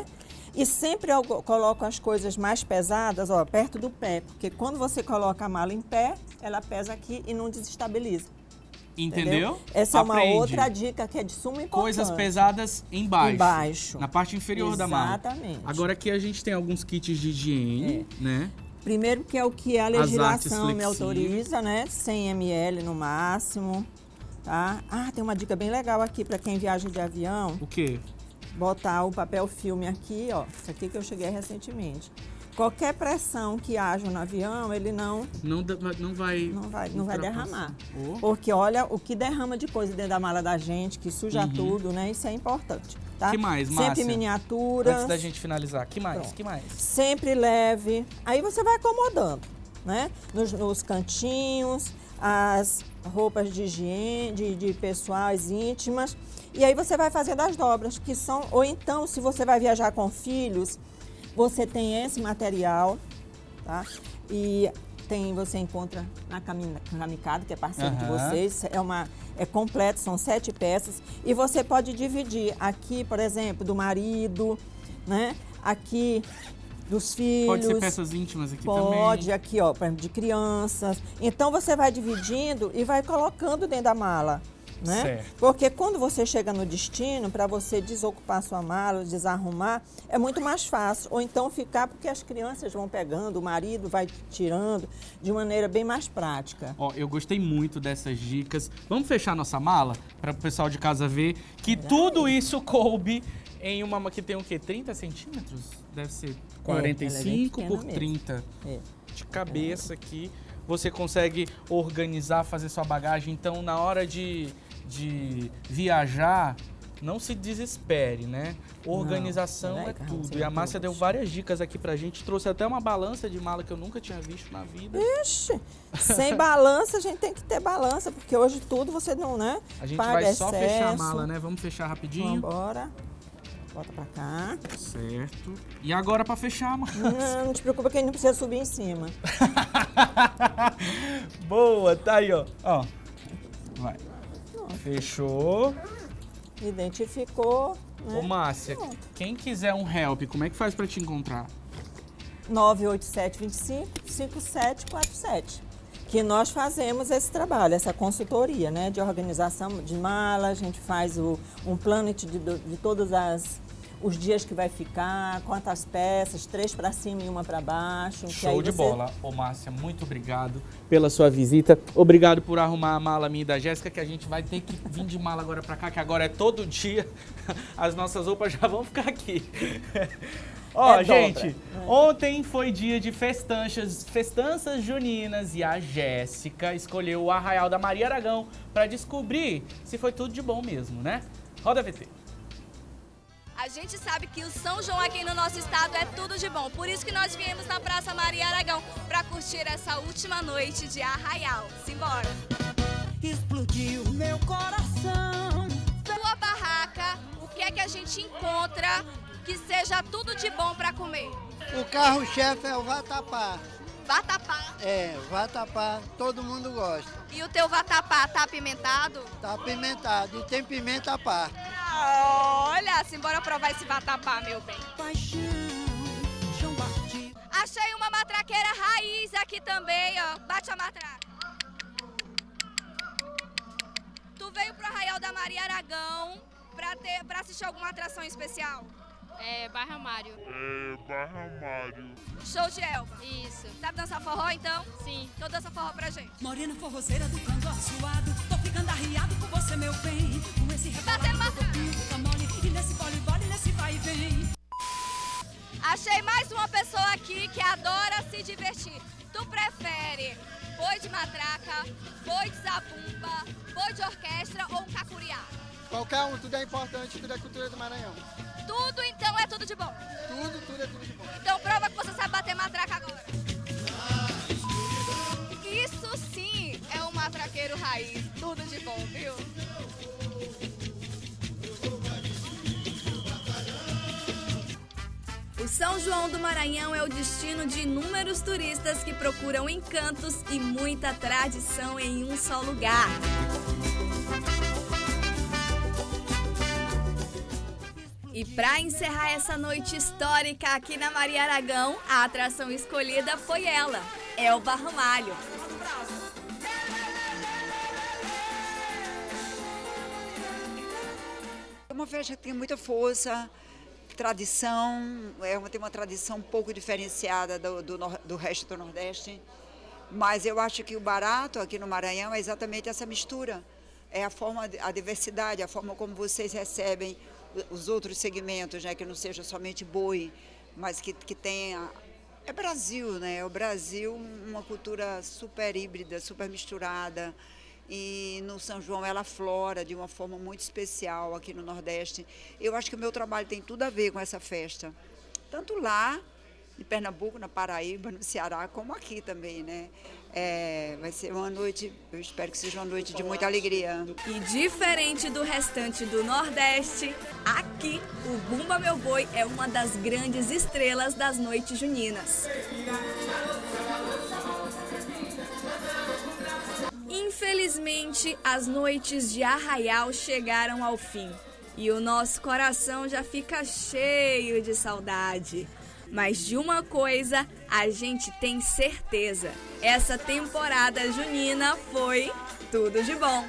E sempre eu coloco as coisas mais pesadas, ó, perto do pé, porque quando você coloca a mala em pé, ela pesa aqui e não desestabiliza. Entendeu? Entendeu? Essa Aprende. é uma outra dica que é de suma importância. Coisas pesadas embaixo. Embaixo. Na parte inferior da mala. Exatamente. Agora aqui a gente tem alguns kits de higiene, é. né? Primeiro que é o que a legislação me autoriza, né? cem mililitros no máximo, tá? Ah, tem uma dica bem legal aqui para quem viaja de avião. O quê? Botar o papel filme aqui, ó. Isso aqui que eu cheguei recentemente. Qualquer pressão que haja no avião, ele não... Não, não vai... Não vai, não vai derramar. Oh. Porque olha o que derrama de coisa dentro da mala da gente, que suja uhum. tudo, né? Isso é importante, tá? Que mais, Márcia? Sempre miniaturas. Antes da gente finalizar, que mais? Pronto. Que mais? Sempre leve. Aí você vai acomodando, né? Nos, nos cantinhos, as roupas de higiene, de, de pessoais íntimas. E aí você vai fazendo as dobras, que são... Ou então, se você vai viajar com filhos... Você tem esse material, tá? E tem, você encontra na Kamikado, que é parceiro uhum. de vocês. É, uma, é completo, são sete peças. E você pode dividir aqui, por exemplo, do marido, né? Aqui dos filhos. Pode ser peças íntimas aqui pode, também. Pode, aqui, ó, por exemplo, de crianças. Então você vai dividindo e vai colocando dentro da mala. Né? Certo. Porque quando você chega no destino, para você desocupar sua mala, desarrumar, é muito mais fácil. Ou então ficar, porque as crianças vão pegando, o marido vai tirando, de maneira bem mais prática. Ó, eu gostei muito dessas dicas. Vamos fechar nossa mala, para o pessoal de casa ver que Era tudo aí. isso coube em uma que tem o quê? trinta centímetros? Deve ser quarenta e cinco é, por trinta. É. De cabeça aqui. Você consegue organizar, fazer sua bagagem. Então, na hora de... de viajar, não se desespere, né? Organização não, é, é tudo. E a Márcia deu várias dicas aqui pra gente, trouxe até uma balança de mala que eu nunca tinha visto na vida. Ixi, sem balança a gente tem que ter balança, porque hoje tudo você não, né? A gente Paga vai excesso. só fechar a mala, né? Vamos fechar rapidinho. Vambora. Bota pra cá. Certo. E agora pra fechar, Márcia? Não, não te preocupa que a gente não precisa subir em cima. Boa, tá aí, ó. Ó, vai. Fechou. Identificou. Né? Ô, Márcia, Pronto. quem quiser um help, como é que faz pra te encontrar? nove oito sete, dois cinco, cinco sete quatro sete. Que nós fazemos esse trabalho, essa consultoria, né? De organização de mala, a gente faz o, um planet de, de todos as, os dias que vai ficar, quantas peças, três para cima e uma para baixo. Show que de você... bola. Ô, Márcia, muito obrigado pela sua visita. Obrigado por arrumar a mala minha e da Jéssica, que a gente vai ter que vir de mala agora para cá, que agora é todo dia. As nossas roupas já vão ficar aqui. Ó, é gente, dobra. Ontem foi dia de festanças, festanças juninas e a Jéssica escolheu o Arraial da Maria Aragão para descobrir se foi tudo de bom mesmo, né? Roda V T. A gente sabe que o São João aqui no nosso estado é tudo de bom, por isso que nós viemos na Praça Maria Aragão para curtir essa última noite de Arraial. Simbora! Explodiu meu coração. Sua barraca, o que é que a gente encontra que seja tudo de bom para comer? O carro-chefe é o vatapá. Vatapá? É, vatapá, todo mundo gosta. E o teu vatapá tá apimentado? Tá apimentado e tem pimenta à parte. Olha, simbora provar esse vatapá, meu bem. Paixão, chão batido. Achei uma matraqueira raiz aqui também, ó. Bate a matraca. Tu veio pro Arraial da Maria Aragão pra, ter, pra assistir alguma atração especial? É, Barra Mário. É, Barra Mário. Show de Elba. Isso. Sabe dançar forró, então? Sim. Então dança forró pra gente. Morena forrozeira do canto suado, tô ficando arriado com você, meu bem. Com esse rebolado do corpinho, fica mole, e nesse vole-vole, nesse vai e vem. Achei mais uma pessoa aqui que adora se divertir. Tu prefere boi de matraca, boi de zabumba, boi de orquestra ou um cacuriá? Qualquer um, tudo é importante, tudo é cultura do Maranhão. Tudo, então, é tudo de bom? Tudo, tudo é tudo de bom. Então prova que você sabe bater matraca agora. Isso sim é um matraqueiro raiz. Tudo de bom, viu? O São João do Maranhão é o destino de inúmeros turistas que procuram encantos e muita tradição em um só lugar. E para encerrar essa noite histórica aqui na Maria Aragão, a atração escolhida foi ela, Elba Ramalho. É uma festa que tem muita força, tradição, é uma, tem uma tradição um pouco diferenciada do, do, do resto do Nordeste, mas eu acho que o barato aqui no Maranhão é exatamente essa mistura, é a forma, a diversidade, a forma como vocês recebem os outros segmentos, né, que não seja somente boi, mas que, que tenha... É Brasil, né? É o Brasil, uma cultura super híbrida, super misturada. E no São João ela flora de uma forma muito especial aqui no Nordeste. Eu acho que o meu trabalho tem tudo a ver com essa festa. Tanto lá, em Pernambuco, na Paraíba, no Ceará, como aqui também, né? É, vai ser uma noite, eu espero que seja uma noite de muita alegria. E diferente do restante do Nordeste, aqui o Bumba Meu Boi é uma das grandes estrelas das noites juninas. Infelizmente, as noites de Arraial chegaram ao fim e o nosso coração já fica cheio de saudade. Mas de uma coisa a gente tem certeza, essa temporada junina foi tudo de bom.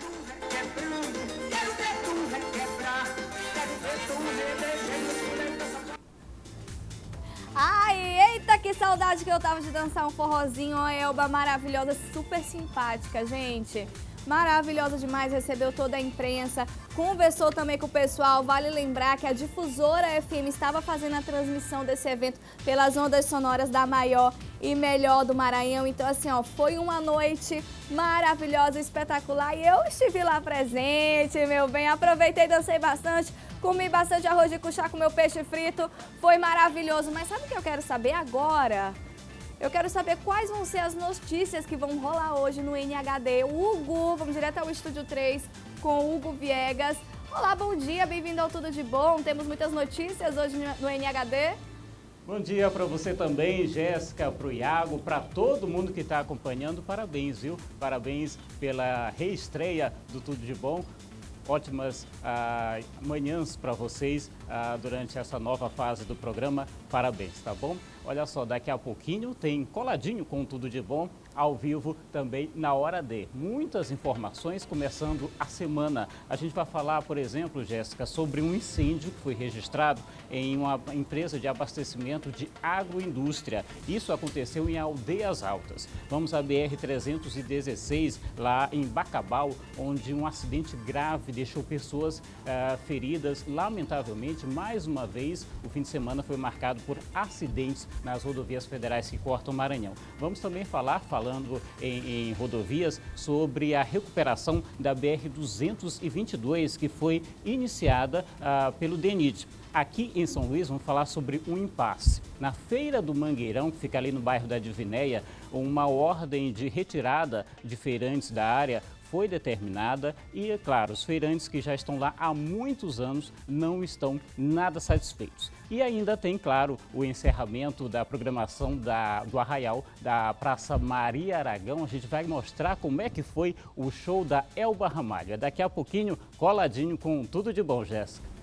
Ai, eita, que saudade que eu tava de dançar um forrozinho, a Elba maravilhosa, super simpática, gente. Maravilhosa demais, recebeu toda a imprensa, conversou também com o pessoal. Vale lembrar que a Difusora F M estava fazendo a transmissão desse evento pelas ondas sonoras da maior e melhor do Maranhão. Então, assim, ó, foi uma noite maravilhosa, espetacular. E eu estive lá presente, meu bem. Aproveitei, dancei bastante, comi bastante arroz de cuchá com meu peixe frito. Foi maravilhoso. Mas sabe o que eu quero saber agora? Eu quero saber quais vão ser as notícias que vão rolar hoje no N H D. O Hugo, vamos direto ao Estúdio três com o Hugo Viegas. Olá, bom dia, bem-vindo ao Tudo de Bom. Temos muitas notícias hoje no N H D. Bom dia para você também, Jéssica, para o Iago, para todo mundo que está acompanhando. Parabéns, viu? Parabéns pela reestreia do Tudo de Bom. Ótimas ah, manhãs para vocês ah, durante essa nova fase do programa. Parabéns, tá bom? Olha só, daqui a pouquinho tem Coladinho com Tudo de Bom, ao vivo também na hora D. Muitas informações começando a semana. A gente vai falar, por exemplo, Jéssica, sobre um incêndio que foi registrado em uma empresa de abastecimento de agroindústria. Isso aconteceu em Aldeias Altas. Vamos à B R trezentos e dezesseis, lá em Bacabal, onde um acidente grave deixou pessoas ah, feridas. Lamentavelmente, mais uma vez, o fim de semana foi marcado por acidentes nas rodovias federais que cortam o Maranhão. Vamos também falar, falando em, em rodovias, sobre a recuperação da B R duzentos e vinte e dois, que foi iniciada ah, pelo DENIT. Aqui em São Luís, vamos falar sobre um impasse. Na Feira do Mangueirão, que fica ali no bairro da Divinéia, uma ordem de retirada de feirantes da área foi determinada e, é claro, os feirantes que já estão lá há muitos anos não estão nada satisfeitos. E ainda tem, claro, o encerramento da programação da, do Arraial da Praça Maria Aragão. A gente vai mostrar como é que foi o show da Elba Ramalho. Daqui a pouquinho, coladinho com Tudo de Bom, Jéssica.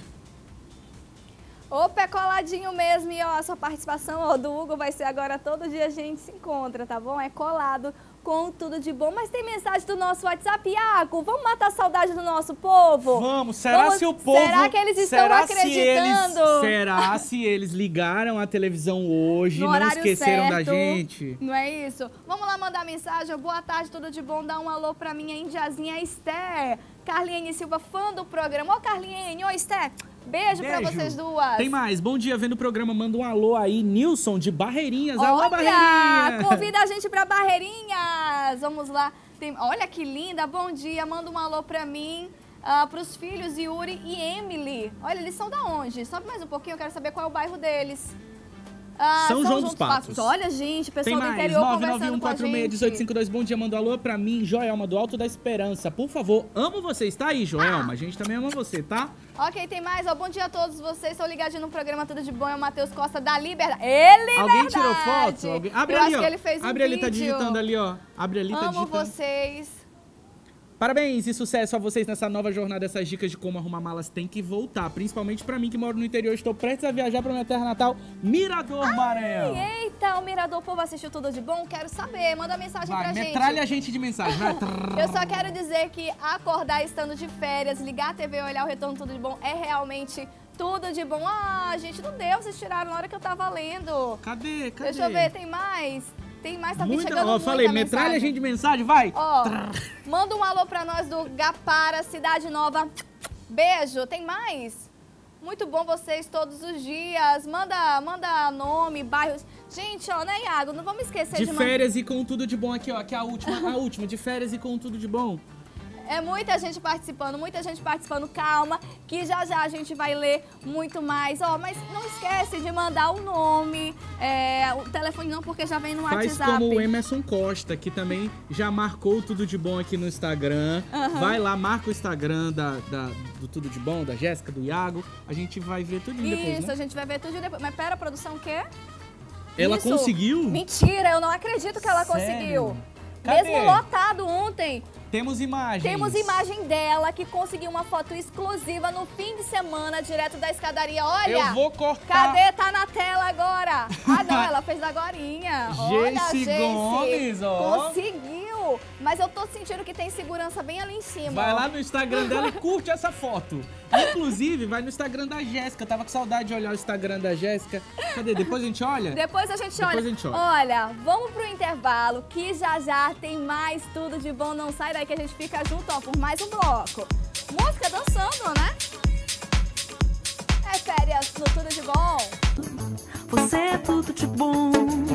Opa, é coladinho mesmo, e ó, a sua participação ó, do Hugo vai ser agora, todo dia a gente se encontra, tá bom? É colado com Tudo de Bom, mas tem mensagem do nosso WhatsApp. Iago, vamos matar a saudade do nosso povo? Vamos, será vamos, se o povo... Será que eles estão acreditando? Se eles, será se eles ligaram a televisão hoje, no não esqueceram certo, da gente? Não é isso? Vamos lá mandar mensagem. Boa tarde, Tudo de Bom, dá um alô pra minha indiazinha Esther. Carliene Silva, fã do programa. Ô, Carliene, ô, Esther... Beijo, Beijo pra vocês duas. Tem mais. Bom dia, vendo o programa. Manda um alô aí. Nilson, de Barreirinhas. Olha, alô, Barreirinhas. Convida a gente pra Barreirinhas. Vamos lá. Tem... Olha que linda. Bom dia. Manda um alô pra mim, uh, pros filhos Yuri e Emily. Olha, eles são da onde? Sobe mais um pouquinho, eu quero saber qual é o bairro deles. Ah, São, São João dos Patos. Patos. Olha, gente, pessoal do interior nove nove um conversando quatro seis um oito cinco dois. Bom dia, manda um alô pra mim, Joelma, do Alto da Esperança. Por favor, amo vocês, tá aí, Joelma? Ah. A gente também ama você, tá? Ok, tem mais. Ó, bom dia a todos vocês. Estou ligadinho no programa Tudo de Bom. É o Matheus Costa da Liberdade. Ele, Alguém tirou foto? Alguém... Abre Eu ali, acho ó. Que ele fez Abre um ali, vídeo. tá digitando ali, ó. Abre ali, tá amo digitando. vocês. Parabéns e sucesso a vocês nessa nova jornada. Essas dicas de como arrumar malas tem que voltar. Principalmente pra mim que moro no interior. Estou prestes a viajar pra minha terra natal, Mirador, Ai, Maranhão. Eita, o Mirador, o povo assistiu tudo de bom? Quero saber. Manda mensagem vai, pra gente. Metralha a gente de mensagem. Vai. Eu só quero dizer que acordar estando de férias, ligar a T V e olhar o retorno tudo de bom é realmente tudo de bom. Ah, gente, não deu. Vocês tiraram na hora que eu tava lendo. Cadê? Cadê? Deixa eu ver, tem mais? Tem mais, tá muita, chegando ó, muita falei, mensagem. metralha a gente de mensagem, vai. Ó, manda um alô pra nós do Gapara, Cidade Nova. Beijo, tem mais? Muito bom vocês todos os dias. Manda, manda nome, bairros. Gente, ó, né, Iago? Não vamos esquecer de... De férias e com tudo de bom aqui, ó. Aqui é a última, a última. De férias e com tudo de bom. É muita gente participando, muita gente participando. Calma, que já já a gente vai ler muito mais. Ó, mas não esquece de mandar o nome, é, o telefone não, porque já vem no Faz WhatsApp. como o Emerson Costa, que também já marcou tudo de bom aqui no Instagram. Uhum. Vai lá, marca o Instagram da, da, do Tudo de Bom, da Jéssica, do Iago. A gente vai ver tudo depois, Isso, né? a gente vai ver tudo depois. Mas pera, a produção o quê? Ela Isso. conseguiu? Mentira, eu não acredito que ela Sério? conseguiu. Cadê? Mesmo lotado ontem. Temos imagens. Temos imagem dela que conseguiu uma foto exclusiva no fim de semana, direto da escadaria. Olha! Eu vou cortar. Cadê? Tá na tela agora. Ah, não, ela fez agorinha. Olha, Geice Geice. Gomes, ó. Conseguiu. Mas eu tô sentindo que tem segurança bem ali em cima. Vai ó. lá no Instagram dela e curte essa foto. Inclusive, vai no Instagram da Jéssica. Eu tava com saudade de olhar o Instagram da Jéssica. Cadê? Depois a gente olha? Depois a gente Depois olha. a gente olha. Olha, vamos pro intervalo, que já já tem mais tudo de bom. Não sai daí que a gente fica junto, ó, por mais um bloco. Música dançando, né? É férias no Tudo de Bom. Você é tudo de bom.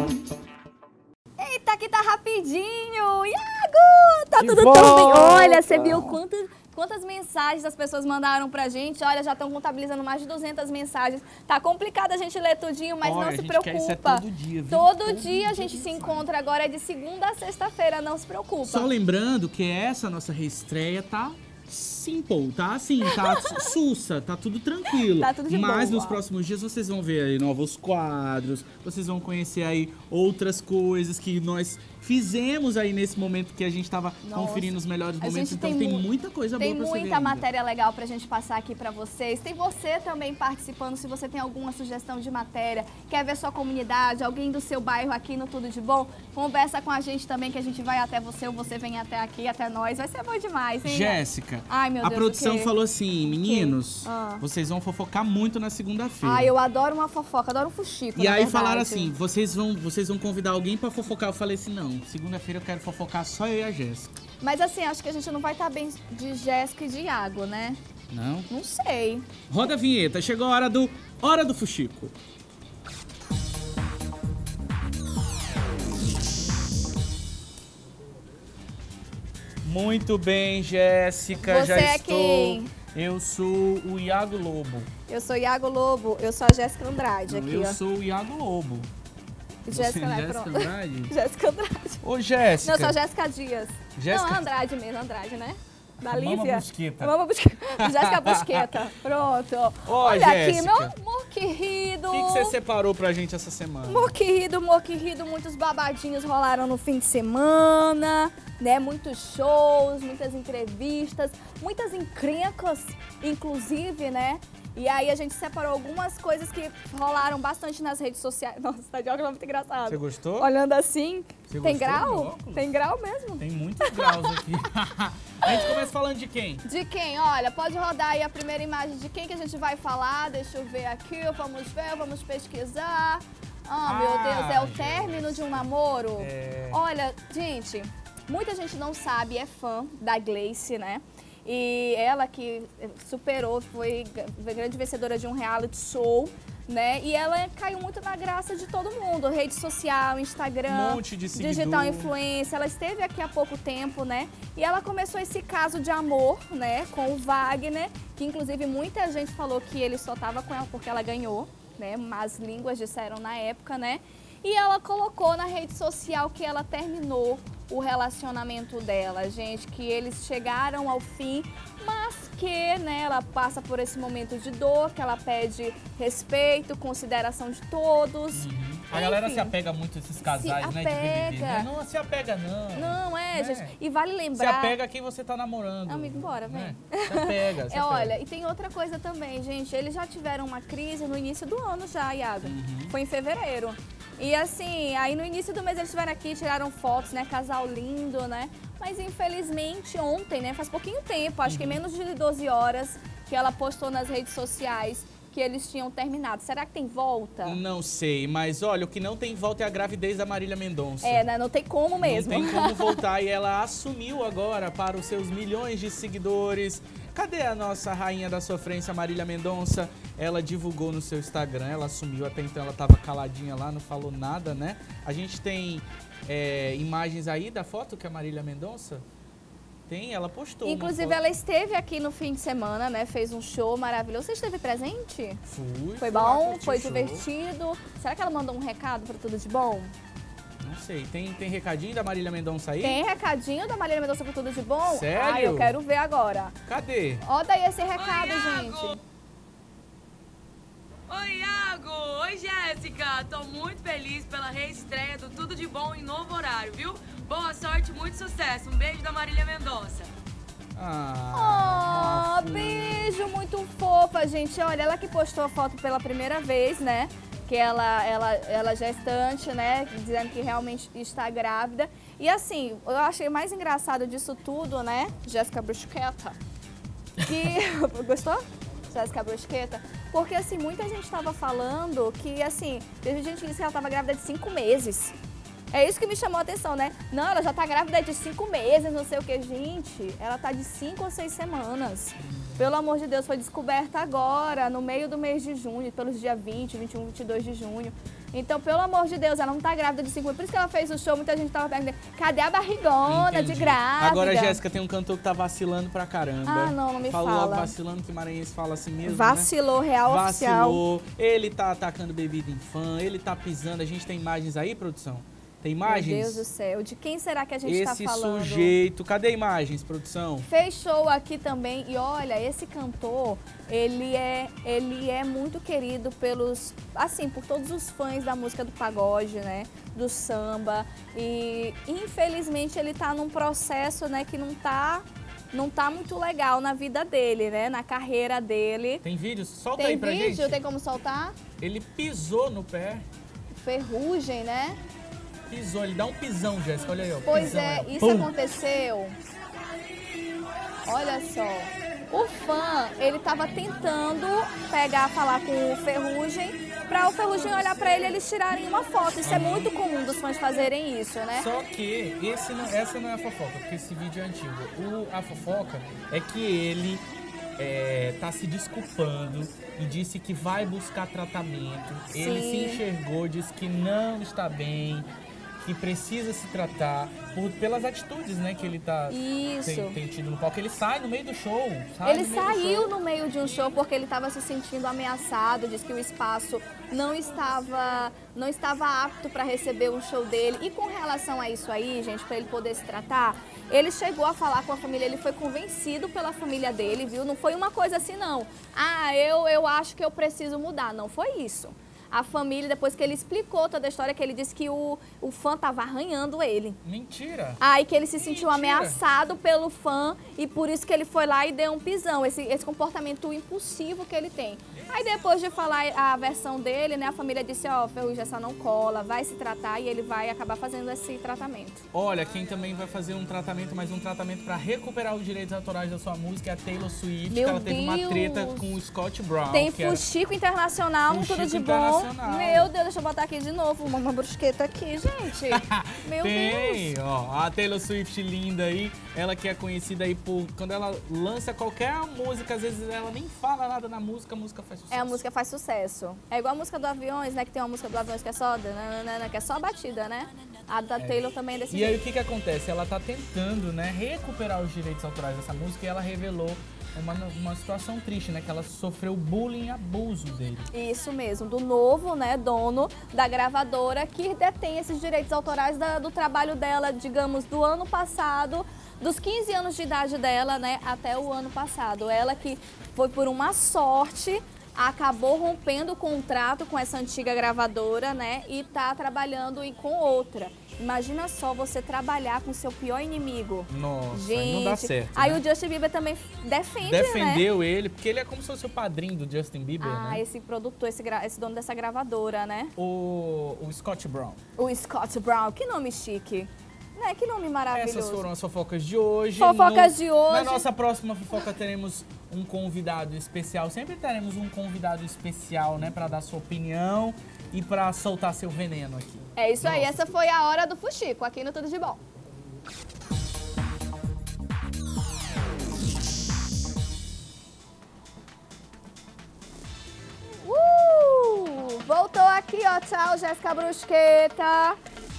Eita, aqui tá rapidinho. Iago, tá De tudo tão bem. volta. Olha, você viu quantas, quantas mensagens as pessoas mandaram pra gente? Olha, já estão contabilizando mais de duzentas mensagens. Tá complicado a gente ler tudinho, mas Olha, não a se gente preocupa. quer isso é todo dia, viu? Todo, Todo dia dia a gente se encontra agora, é de segunda a sexta-feira, não se preocupa. Só lembrando que essa nossa reestreia tá simple, tá assim, tá sussa, tá tudo tranquilo. Tá tudo de Mas boa. nos próximos dias vocês vão ver aí novos quadros, vocês vão conhecer aí outras coisas que nós fizemos aí nesse momento que a gente tava Nossa, conferindo os melhores a momentos. gente Então tem, mu- muita coisa Tem boa pra você ver muita ainda. matéria legal pra gente passar aqui pra vocês. Tem você também participando, se você tem alguma sugestão de matéria, quer ver sua comunidade, alguém do seu bairro aqui no Tudo de Bom, conversa com a gente também, que a gente vai até você ou você vem até aqui, até nós. Vai ser bom demais, hein? Jéssica, Ai, meu a Deus, produção o quê? falou assim, meninos, Ah. vocês vão fofocar muito na segunda-feira. Ai, eu adoro uma fofoca, adoro um fuxico, E na aí verdade. falaram assim, vocês vão, vocês vão convidar alguém pra fofocar. Eu falei assim, não, segunda-feira eu quero fofocar só eu e a Jéssica. Mas assim, acho que a gente não vai estar bem de Jéssica e de Iago, né? Não? Não sei. Roda a vinheta, chegou a hora do Hora do Fuxico. Muito bem, Jéssica, Você já é estou... quem? Eu sou o Iago Lobo. Eu sou Iago Lobo, eu sou a Jéssica Andrade aqui, eu ó. sou o Iago Lobo. Jéssica, Você é né? Jéssica Pronto. Andrade? Jéssica Andrade. Ô, Jéssica. Não, eu sou a Jéssica Dias. Jéssica- Não, Andrade mesmo, Andrade, né? Da Mama Lívia. Busqueta. Mama Busqueta. Jéssica Busqueta. Pronto. Ô, Olha aqui, Jéssica. meu amor querido. O que, que você separou pra gente essa semana? Amor querido, amor querido, muitos babadinhos rolaram no fim de semana, né? Muitos shows, muitas entrevistas, muitas encrencas, inclusive, né? E aí a gente separou algumas coisas que rolaram bastante nas redes sociais. Nossa, tá de óculos é muito engraçado. Você gostou? Olhando assim, Você tem gostou do meu grau? óculos? Tem grau mesmo? Tem muitos graus aqui. A gente começa falando de quem? De quem? Olha, pode rodar aí a primeira imagem de quem que a gente vai falar. Deixa eu ver aqui, vamos ver, vamos pesquisar. Ah, meu Ah, Deus, é o gente. término de um namoro? É. Olha, gente, muita gente não sabe, é fã da Gleice, né? E ela que superou, foi grande vencedora de um reality show, né? E ela caiu muito na graça de todo mundo, rede social, Instagram, Um monte de seguidor. digital influência. Ela esteve aqui há pouco tempo, né? E ela começou esse caso de amor, né, com o Wagner, que inclusive muita gente falou que ele só tava com ela porque ela ganhou, né? Mas línguas disseram na época, né? E ela colocou na rede social que ela terminou o relacionamento dela, gente, que eles chegaram ao fim, mas que, né, ela passa por esse momento de dor, que ela pede respeito, consideração de todos, A galera Enfim. se apega muito a esses casais, Se né, de B B B. apega. Né? Não se apega, não. Não, é, É. gente. E vale Se lembrar... apega a quem você tá namorando. Amigo, bora, vem. Né? Se apega, se É, apega. olha, e tem outra coisa também, gente. Eles já tiveram uma crise no início do ano já, Iago. Uhum. Foi em fevereiro. E assim, aí no início do mês eles estiveram aqui, tiraram fotos, né? Casal lindo, né? Mas infelizmente ontem, né? Faz pouquinho tempo, acho que Uhum. menos de doze horas, que ela postou nas redes sociais que eles tinham terminado. Será que tem volta? Não sei, mas olha, o que não tem volta é a gravidez da Marília Mendonça. É, né? Não tem como mesmo. Não tem como voltar e ela assumiu agora para os seus milhões de seguidores. Cadê a nossa rainha da sofrência, Marília Mendonça? Ela divulgou no seu Instagram, ela assumiu, até então ela estava caladinha lá, não falou nada, né? A gente tem é, imagens aí da foto que a Marília Mendonça tem, ela postou. Inclusive, ela esteve aqui no fim de semana, né? Fez um show maravilhoso. Você esteve presente? Fui. Foi fui lá bom? curtir Foi o show. divertido? Será que ela mandou um recado para tudo de bom? Não sei, tem, tem recadinho da Marília Mendonça aí? Tem recadinho da Marília Mendonça para tudo de bom? Sério? Ah, eu quero ver agora. Cadê? Ó daí esse recado, gente. Oi, Iago! Oi, Jéssica! Tô muito feliz pela reestreia do Tudo de Bom em novo horário, viu? Boa sorte, muito sucesso. Um beijo da Marília Mendonça. Ah, Oh, beijo, muito fofa, gente. Olha, ela que postou a foto pela primeira vez, né? Que ela, ela, ela é gestante, né? Dizendo que realmente está grávida. E assim, eu achei mais engraçado disso tudo, né? Jéssica Brusqueta. Que... Gostou? Jéssica Brusqueta. Porque assim, muita gente estava falando que assim, teve gente que disse que ela estava grávida de cinco meses. É isso que me chamou a atenção, né? Não, ela já tá grávida de cinco meses, não sei o que. Gente, ela tá de cinco ou seis semanas. Pelo amor de Deus, foi descoberta agora, no meio do mês de junho, pelos dias vinte, vinte e um, vinte e dois de junho. Então, pelo amor de Deus, ela não tá grávida de cinco meses. Por isso que ela fez o show, muita gente tava perguntando, cadê a barrigona Entendi. de grávida? Agora, Jéssica, tem um cantor que tá vacilando pra caramba. Ah, não, não me Falou fala. logo vacilando, que maranhense fala assim mesmo, Vacilou, né? real Vacilou. oficial. Ele tá atacando bebida em fã, ele tá pisando. A gente tem imagens aí, produção? Tem imagens? Meu Deus do céu, de quem será que a gente tá Esse falando? sujeito. Cadê imagens, produção? Fez show aqui também e olha, esse cantor, ele é, ele é muito querido pelos, assim, por todos os fãs da música do pagode, né, do samba e infelizmente ele tá num processo, né, que não tá, não tá muito legal na vida dele, né, na carreira dele. Tem vídeo? Solta Tem aí pra vídeo? gente. Tem como soltar? Ele pisou no pé. Ferrugem, né? Pisou, ele dá um pisão, Jéssica, olha aí, ó. Pois pisão, é, aí, ó. isso Pum. aconteceu. Olha só, o fã, ele tava tentando pegar, falar com o Ferrugem, para o Ferrugem olhar para ele e eles tirarem uma foto. Isso é muito comum dos fãs fazerem isso, né? Só que esse não, essa não é a fofoca, porque esse vídeo é antigo. O, a fofoca é que ele é, tá se desculpando e disse que vai buscar tratamento. Ele Sim. se enxergou, disse que não está bem, que precisa se tratar por, pelas atitudes, né, que ele tá Isso. tem, tem tido no palco. Ele sai no meio do show. Sai Ele no meio do saiu show. no meio de um show porque ele estava se sentindo ameaçado, disse que o espaço não estava, não estava apto para receber um show dele. E com relação a isso aí, gente, para ele poder se tratar, ele chegou a falar com a família, ele foi convencido pela família dele, viu? Não foi uma coisa assim, não. Ah, eu, eu acho que eu preciso mudar. Não foi isso. A família, depois que ele explicou toda a história, que ele disse que o, o fã estava arranhando ele. Mentira! Aí que ele se sentiu Mentira. ameaçado pelo fã e por isso que ele foi lá e deu um pisão, esse, esse comportamento impulsivo que ele tem. Aí depois de falar a versão dele, né, a família disse, ó, oh, Ferrugem, essa não cola, vai se tratar e ele vai acabar fazendo esse tratamento. Olha, quem também vai fazer um tratamento, mas um tratamento para recuperar os direitos autorais da sua música é a Taylor Swift, Meu que ela teve uma Deus. treta com o Scott Brown. Tem que era- fuxico internacional no Tudo de Fuxico Bom. internacional. Meu Deus, deixa eu botar aqui de novo uma, uma brusqueta aqui, gente. Meu Tem, Deus. ó, a Taylor Swift linda aí, ela que é conhecida aí por, quando ela lança qualquer música, às vezes ela nem fala nada na música, a música faz sucesso. É, a música faz sucesso. É igual a música do Aviões, né? Que tem uma música do Aviões que é só, nananana, que é só a batida, né? A da Taylor também é desse E aí jeito. o que que acontece? Ela tá tentando, né, recuperar os direitos autorais dessa música e ela revelou uma, uma situação triste, né, que ela sofreu bullying e abuso dele. Isso mesmo, do novo, né, dono da gravadora que detém esses direitos autorais da- do trabalho dela, digamos, do ano passado, dos quinze anos de idade dela, né, até o ano passado. Ela que foi por uma sorte acabou rompendo o contrato com essa antiga gravadora, né? E tá trabalhando e com outra. Imagina só você trabalhar com seu pior inimigo. Nossa, gente, aí não dá certo. Aí né? o Justin Bieber também defende, Defendeu né? ele, porque ele é como se fosse o padrinho do Justin Bieber, Ah, né? esse produtor, esse, gra- esse dono dessa gravadora, né? O, o Scott Brown. O Scott Brown, que nome chique. Né? Que nome maravilhoso. Essas foram as fofocas de hoje. Fofocas No- de hoje. Na nossa próxima fofoca teremos um convidado especial. Sempre teremos um convidado especial, né? Pra dar sua opinião e pra soltar seu veneno aqui. É isso aí, essa foi a hora do Fuxico, aqui no Tudo de Bom. Uh! Voltou aqui, ó. Tchau, Jéssica Brusqueta.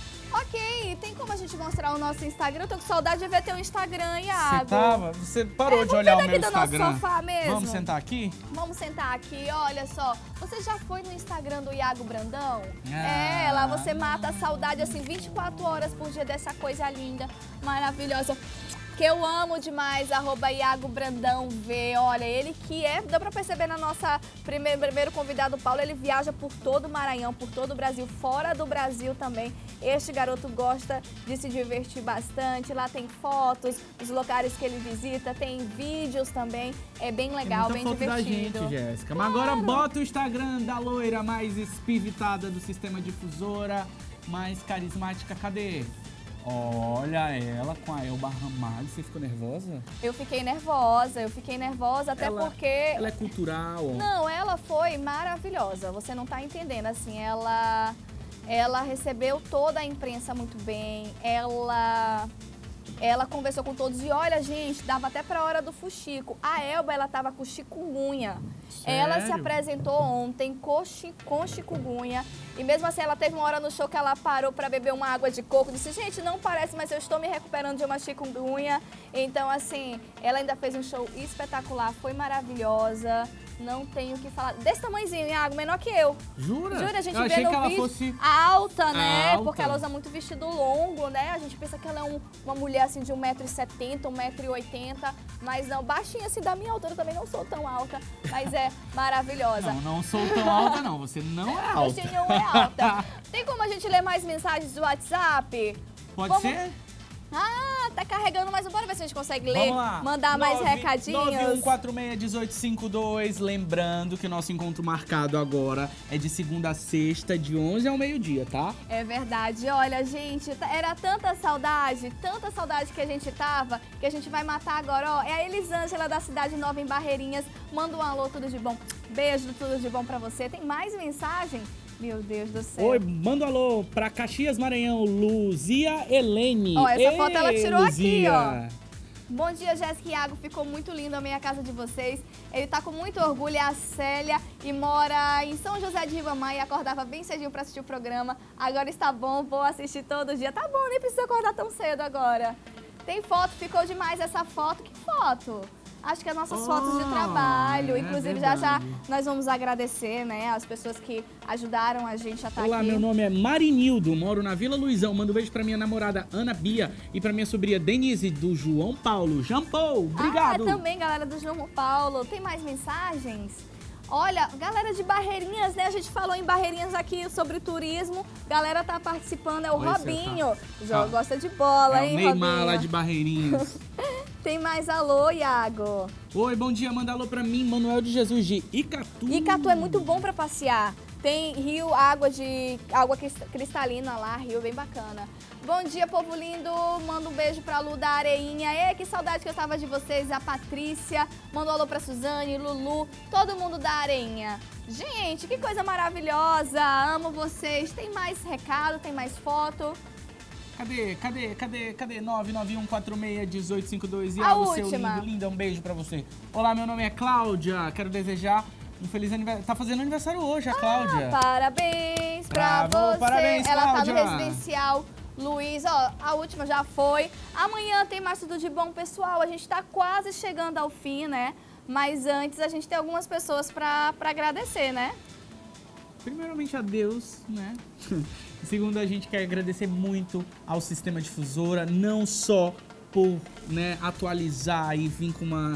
Ok, tem como a gente mostrar o nosso Instagram? Eu tô com saudade de ver teu Instagram, Iago. Você tava? Você parou É, de vamos olhar o ver meu daqui do nosso Instagram? sofá mesmo? Vamos sentar aqui? Vamos sentar aqui, olha só. Você já foi no Instagram do Iago Brandão? Ah. É, lá você mata a saudade, assim, vinte e quatro horas por dia dessa coisa linda, maravilhosa. Que eu amo demais, arroba Iago Brandão V. Olha, ele que é, dá pra perceber na nossa primeiro, primeiro convidado, Paulo, ele viaja por todo o Maranhão, por todo o Brasil, fora do Brasil também. Este garoto gosta de se divertir bastante, lá tem fotos dos locais que ele visita, tem vídeos também, é bem legal, Tem bem muita foto divertido. da gente, Jéssica. Mas agora bota o Instagram da loira mais espivitada do sistema difusora, mais carismática. Cadê? Olha ela com a Elba Ramalho. Você ficou nervosa? Eu fiquei nervosa, eu fiquei nervosa até Ela- porque... Ela é cultural. ó. Não, ela foi maravilhosa, você não tá entendendo, assim, ela, ela recebeu toda a imprensa muito bem, ela, ela conversou com todos e olha, gente, dava até pra hora do fuxico. A Elba, ela tava com chikungunya. Ela se Sério? apresentou ontem com, chi- com chikungunya e mesmo assim ela teve uma hora no show que ela parou pra beber uma água de coco, disse, gente, não parece, mas eu estou me recuperando de uma chikungunya. Então, assim, ela ainda fez um show espetacular, foi maravilhosa. Não tenho o que falar. Desse tamanhozinho, Iago, menor que eu. Jura? Jura, a gente Eu vê achei no que ela vídeo fosse alta, né? alta. Porque ela usa muito vestido longo, né? A gente pensa que ela é um- uma mulher assim de um metro e setenta, um metro e oitenta, mas não, baixinha assim, da minha altura, eu também não sou tão alta, mas é maravilhosa. Não, não sou tão alta não. Você não é alta. Você não é alta. Tem como a gente ler mais mensagens do WhatsApp? Pode Vamos- ser? Ah, tá carregando, mas bora ver se a gente consegue ler, Vamos lá. mandar mais nove- recadinhos. nove um quatro seis, um oito cinco dois. Lembrando que o nosso encontro marcado agora é de segunda a sexta, de onze ao meio-dia, tá? É verdade. Olha, gente, t- era tanta saudade, tanta saudade que a gente tava, que a gente vai matar agora, ó. É a Elisângela da Cidade Nova em Barreirinhas. Manda um alô, tudo de bom. Beijo, tudo de bom pra você. Tem mais mensagem? Meu Deus do céu. Oi, manda um alô pra Caxias, Maranhão, Luzia Helene. Ó, essa Ei, foto ela tirou Luzia. aqui, ó. Bom dia, Jéssica e Iago. Ficou muito lindo a minha casa de vocês. Ele tá com muito orgulho, é a Célia, e mora em São José de Ribamar e acordava bem cedinho pra assistir o programa. Agora está bom, vou assistir todo dia. Tá bom, nem precisa acordar tão cedo agora. Tem foto, ficou demais essa foto. Que foto? Acho que as nossas Oh, fotos de trabalho. é Inclusive, já já verdade. nós vamos agradecer, né, as pessoas que ajudaram a gente a estar Olá, aqui. meu nome é Marinildo, moro na Vila Luizão. Mando um beijo pra minha namorada Ana Bia e pra minha sobrinha Denise, do João Paulo. Jampou, obrigado. Ah, também, galera do João Paulo. Tem mais mensagens? Olha, galera de Barreirinhas, né? A gente falou em Barreirinhas aqui sobre turismo. Galera tá participando, é o Oi, você Robinho. tá- Já tá. gosta de bola, É hein, o Neymar Robinho? lá de Barreirinhas. Tem mais alô, Iago. Oi, bom dia, manda alô pra mim, Manuel de Jesus de Icatu. Icatu é muito bom pra passear. Tem rio, água de água cris- cristalina lá, rio bem bacana. Bom dia, povo lindo. Manda um beijo pra Lu da Areinha. Ei, que saudade que eu tava de vocês. A Patrícia. Manda um alô pra Suzane, Lulu, todo mundo da Areinha. Gente, que coisa maravilhosa. Amo vocês. Tem mais recado, tem mais foto. Cadê, cadê, cadê, cadê? nove nove um quatro seis, um oito cinco dois. E A o seu última. lindo, linda, um beijo pra você. Olá, meu nome é Cláudia. Quero desejar um feliz aniversário. Tá fazendo aniversário hoje, a Cláudia. Parabéns pra Bravo, você. parabéns, Ela tá no Cláudia. residencial Luiz, ó, a última já foi. Amanhã tem mais tudo de bom, pessoal. A gente tá quase chegando ao fim, né? Mas antes a gente tem algumas pessoas pra, pra agradecer, né? Primeiramente a Deus, né? Segundo, a gente quer agradecer muito ao Sistema Difusora, não só por, né, atualizar e vir com uma,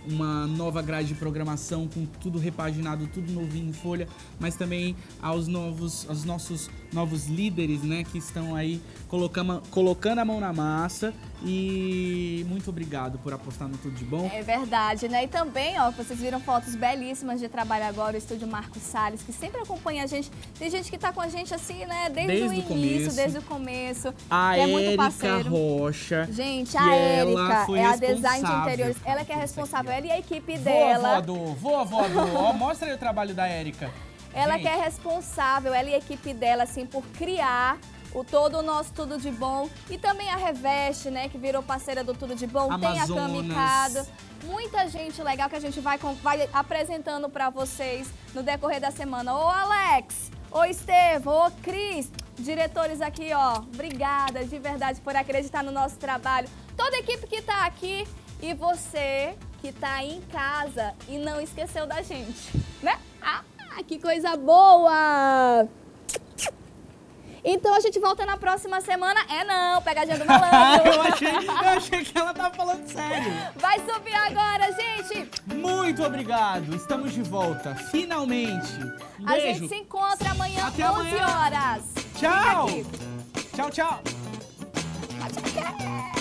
uma nova grade de programação com tudo repaginado, tudo novinho em folha, mas também aos novos, aos nossos novos líderes, né, que estão aí colocando, colocando a mão na massa. E muito obrigado por apostar no Tudo de Bom. É verdade, né? E também, ó, vocês viram fotos belíssimas de trabalho agora, o estúdio Marcos Salles, que sempre acompanha a gente. Tem gente que tá com a gente assim, né, desde, desde o início, começo. desde o começo. A que é muito Érica parceiro. Rocha. Gente, a Érica é a design de interiores. responsável. Ela que é responsável, ela e a equipe Voa, dela. voador, voa, voador. Ó, mostra aí o trabalho da Érica. Ela Gente. que é responsável, ela e a equipe dela, assim, por criar o todo o nosso Tudo de Bom. E também a Reveste, né, que virou parceira do Tudo de Bom. Amazonas. Tem a Kamikado. Muita gente legal que a gente vai, vai apresentando pra vocês no decorrer da semana. Ô, Alex, ô, Estevão, ô, Cris, diretores aqui, ó. Obrigada, de verdade, por acreditar no nosso trabalho. Toda a equipe que tá aqui e você que tá aí em casa e não esqueceu da gente, né? Ah, que coisa boa! Então a gente volta na próxima semana. É não, pegadinha do malandro. eu, achei, eu achei que ela tava falando sério. Vai subir agora, gente. Muito obrigado. Estamos de volta, finalmente. Um a beijo. gente se encontra amanhã, Até onze amanhã. horas. Tchau. Fica aqui. Tchau, tchau. Tchau, tchau.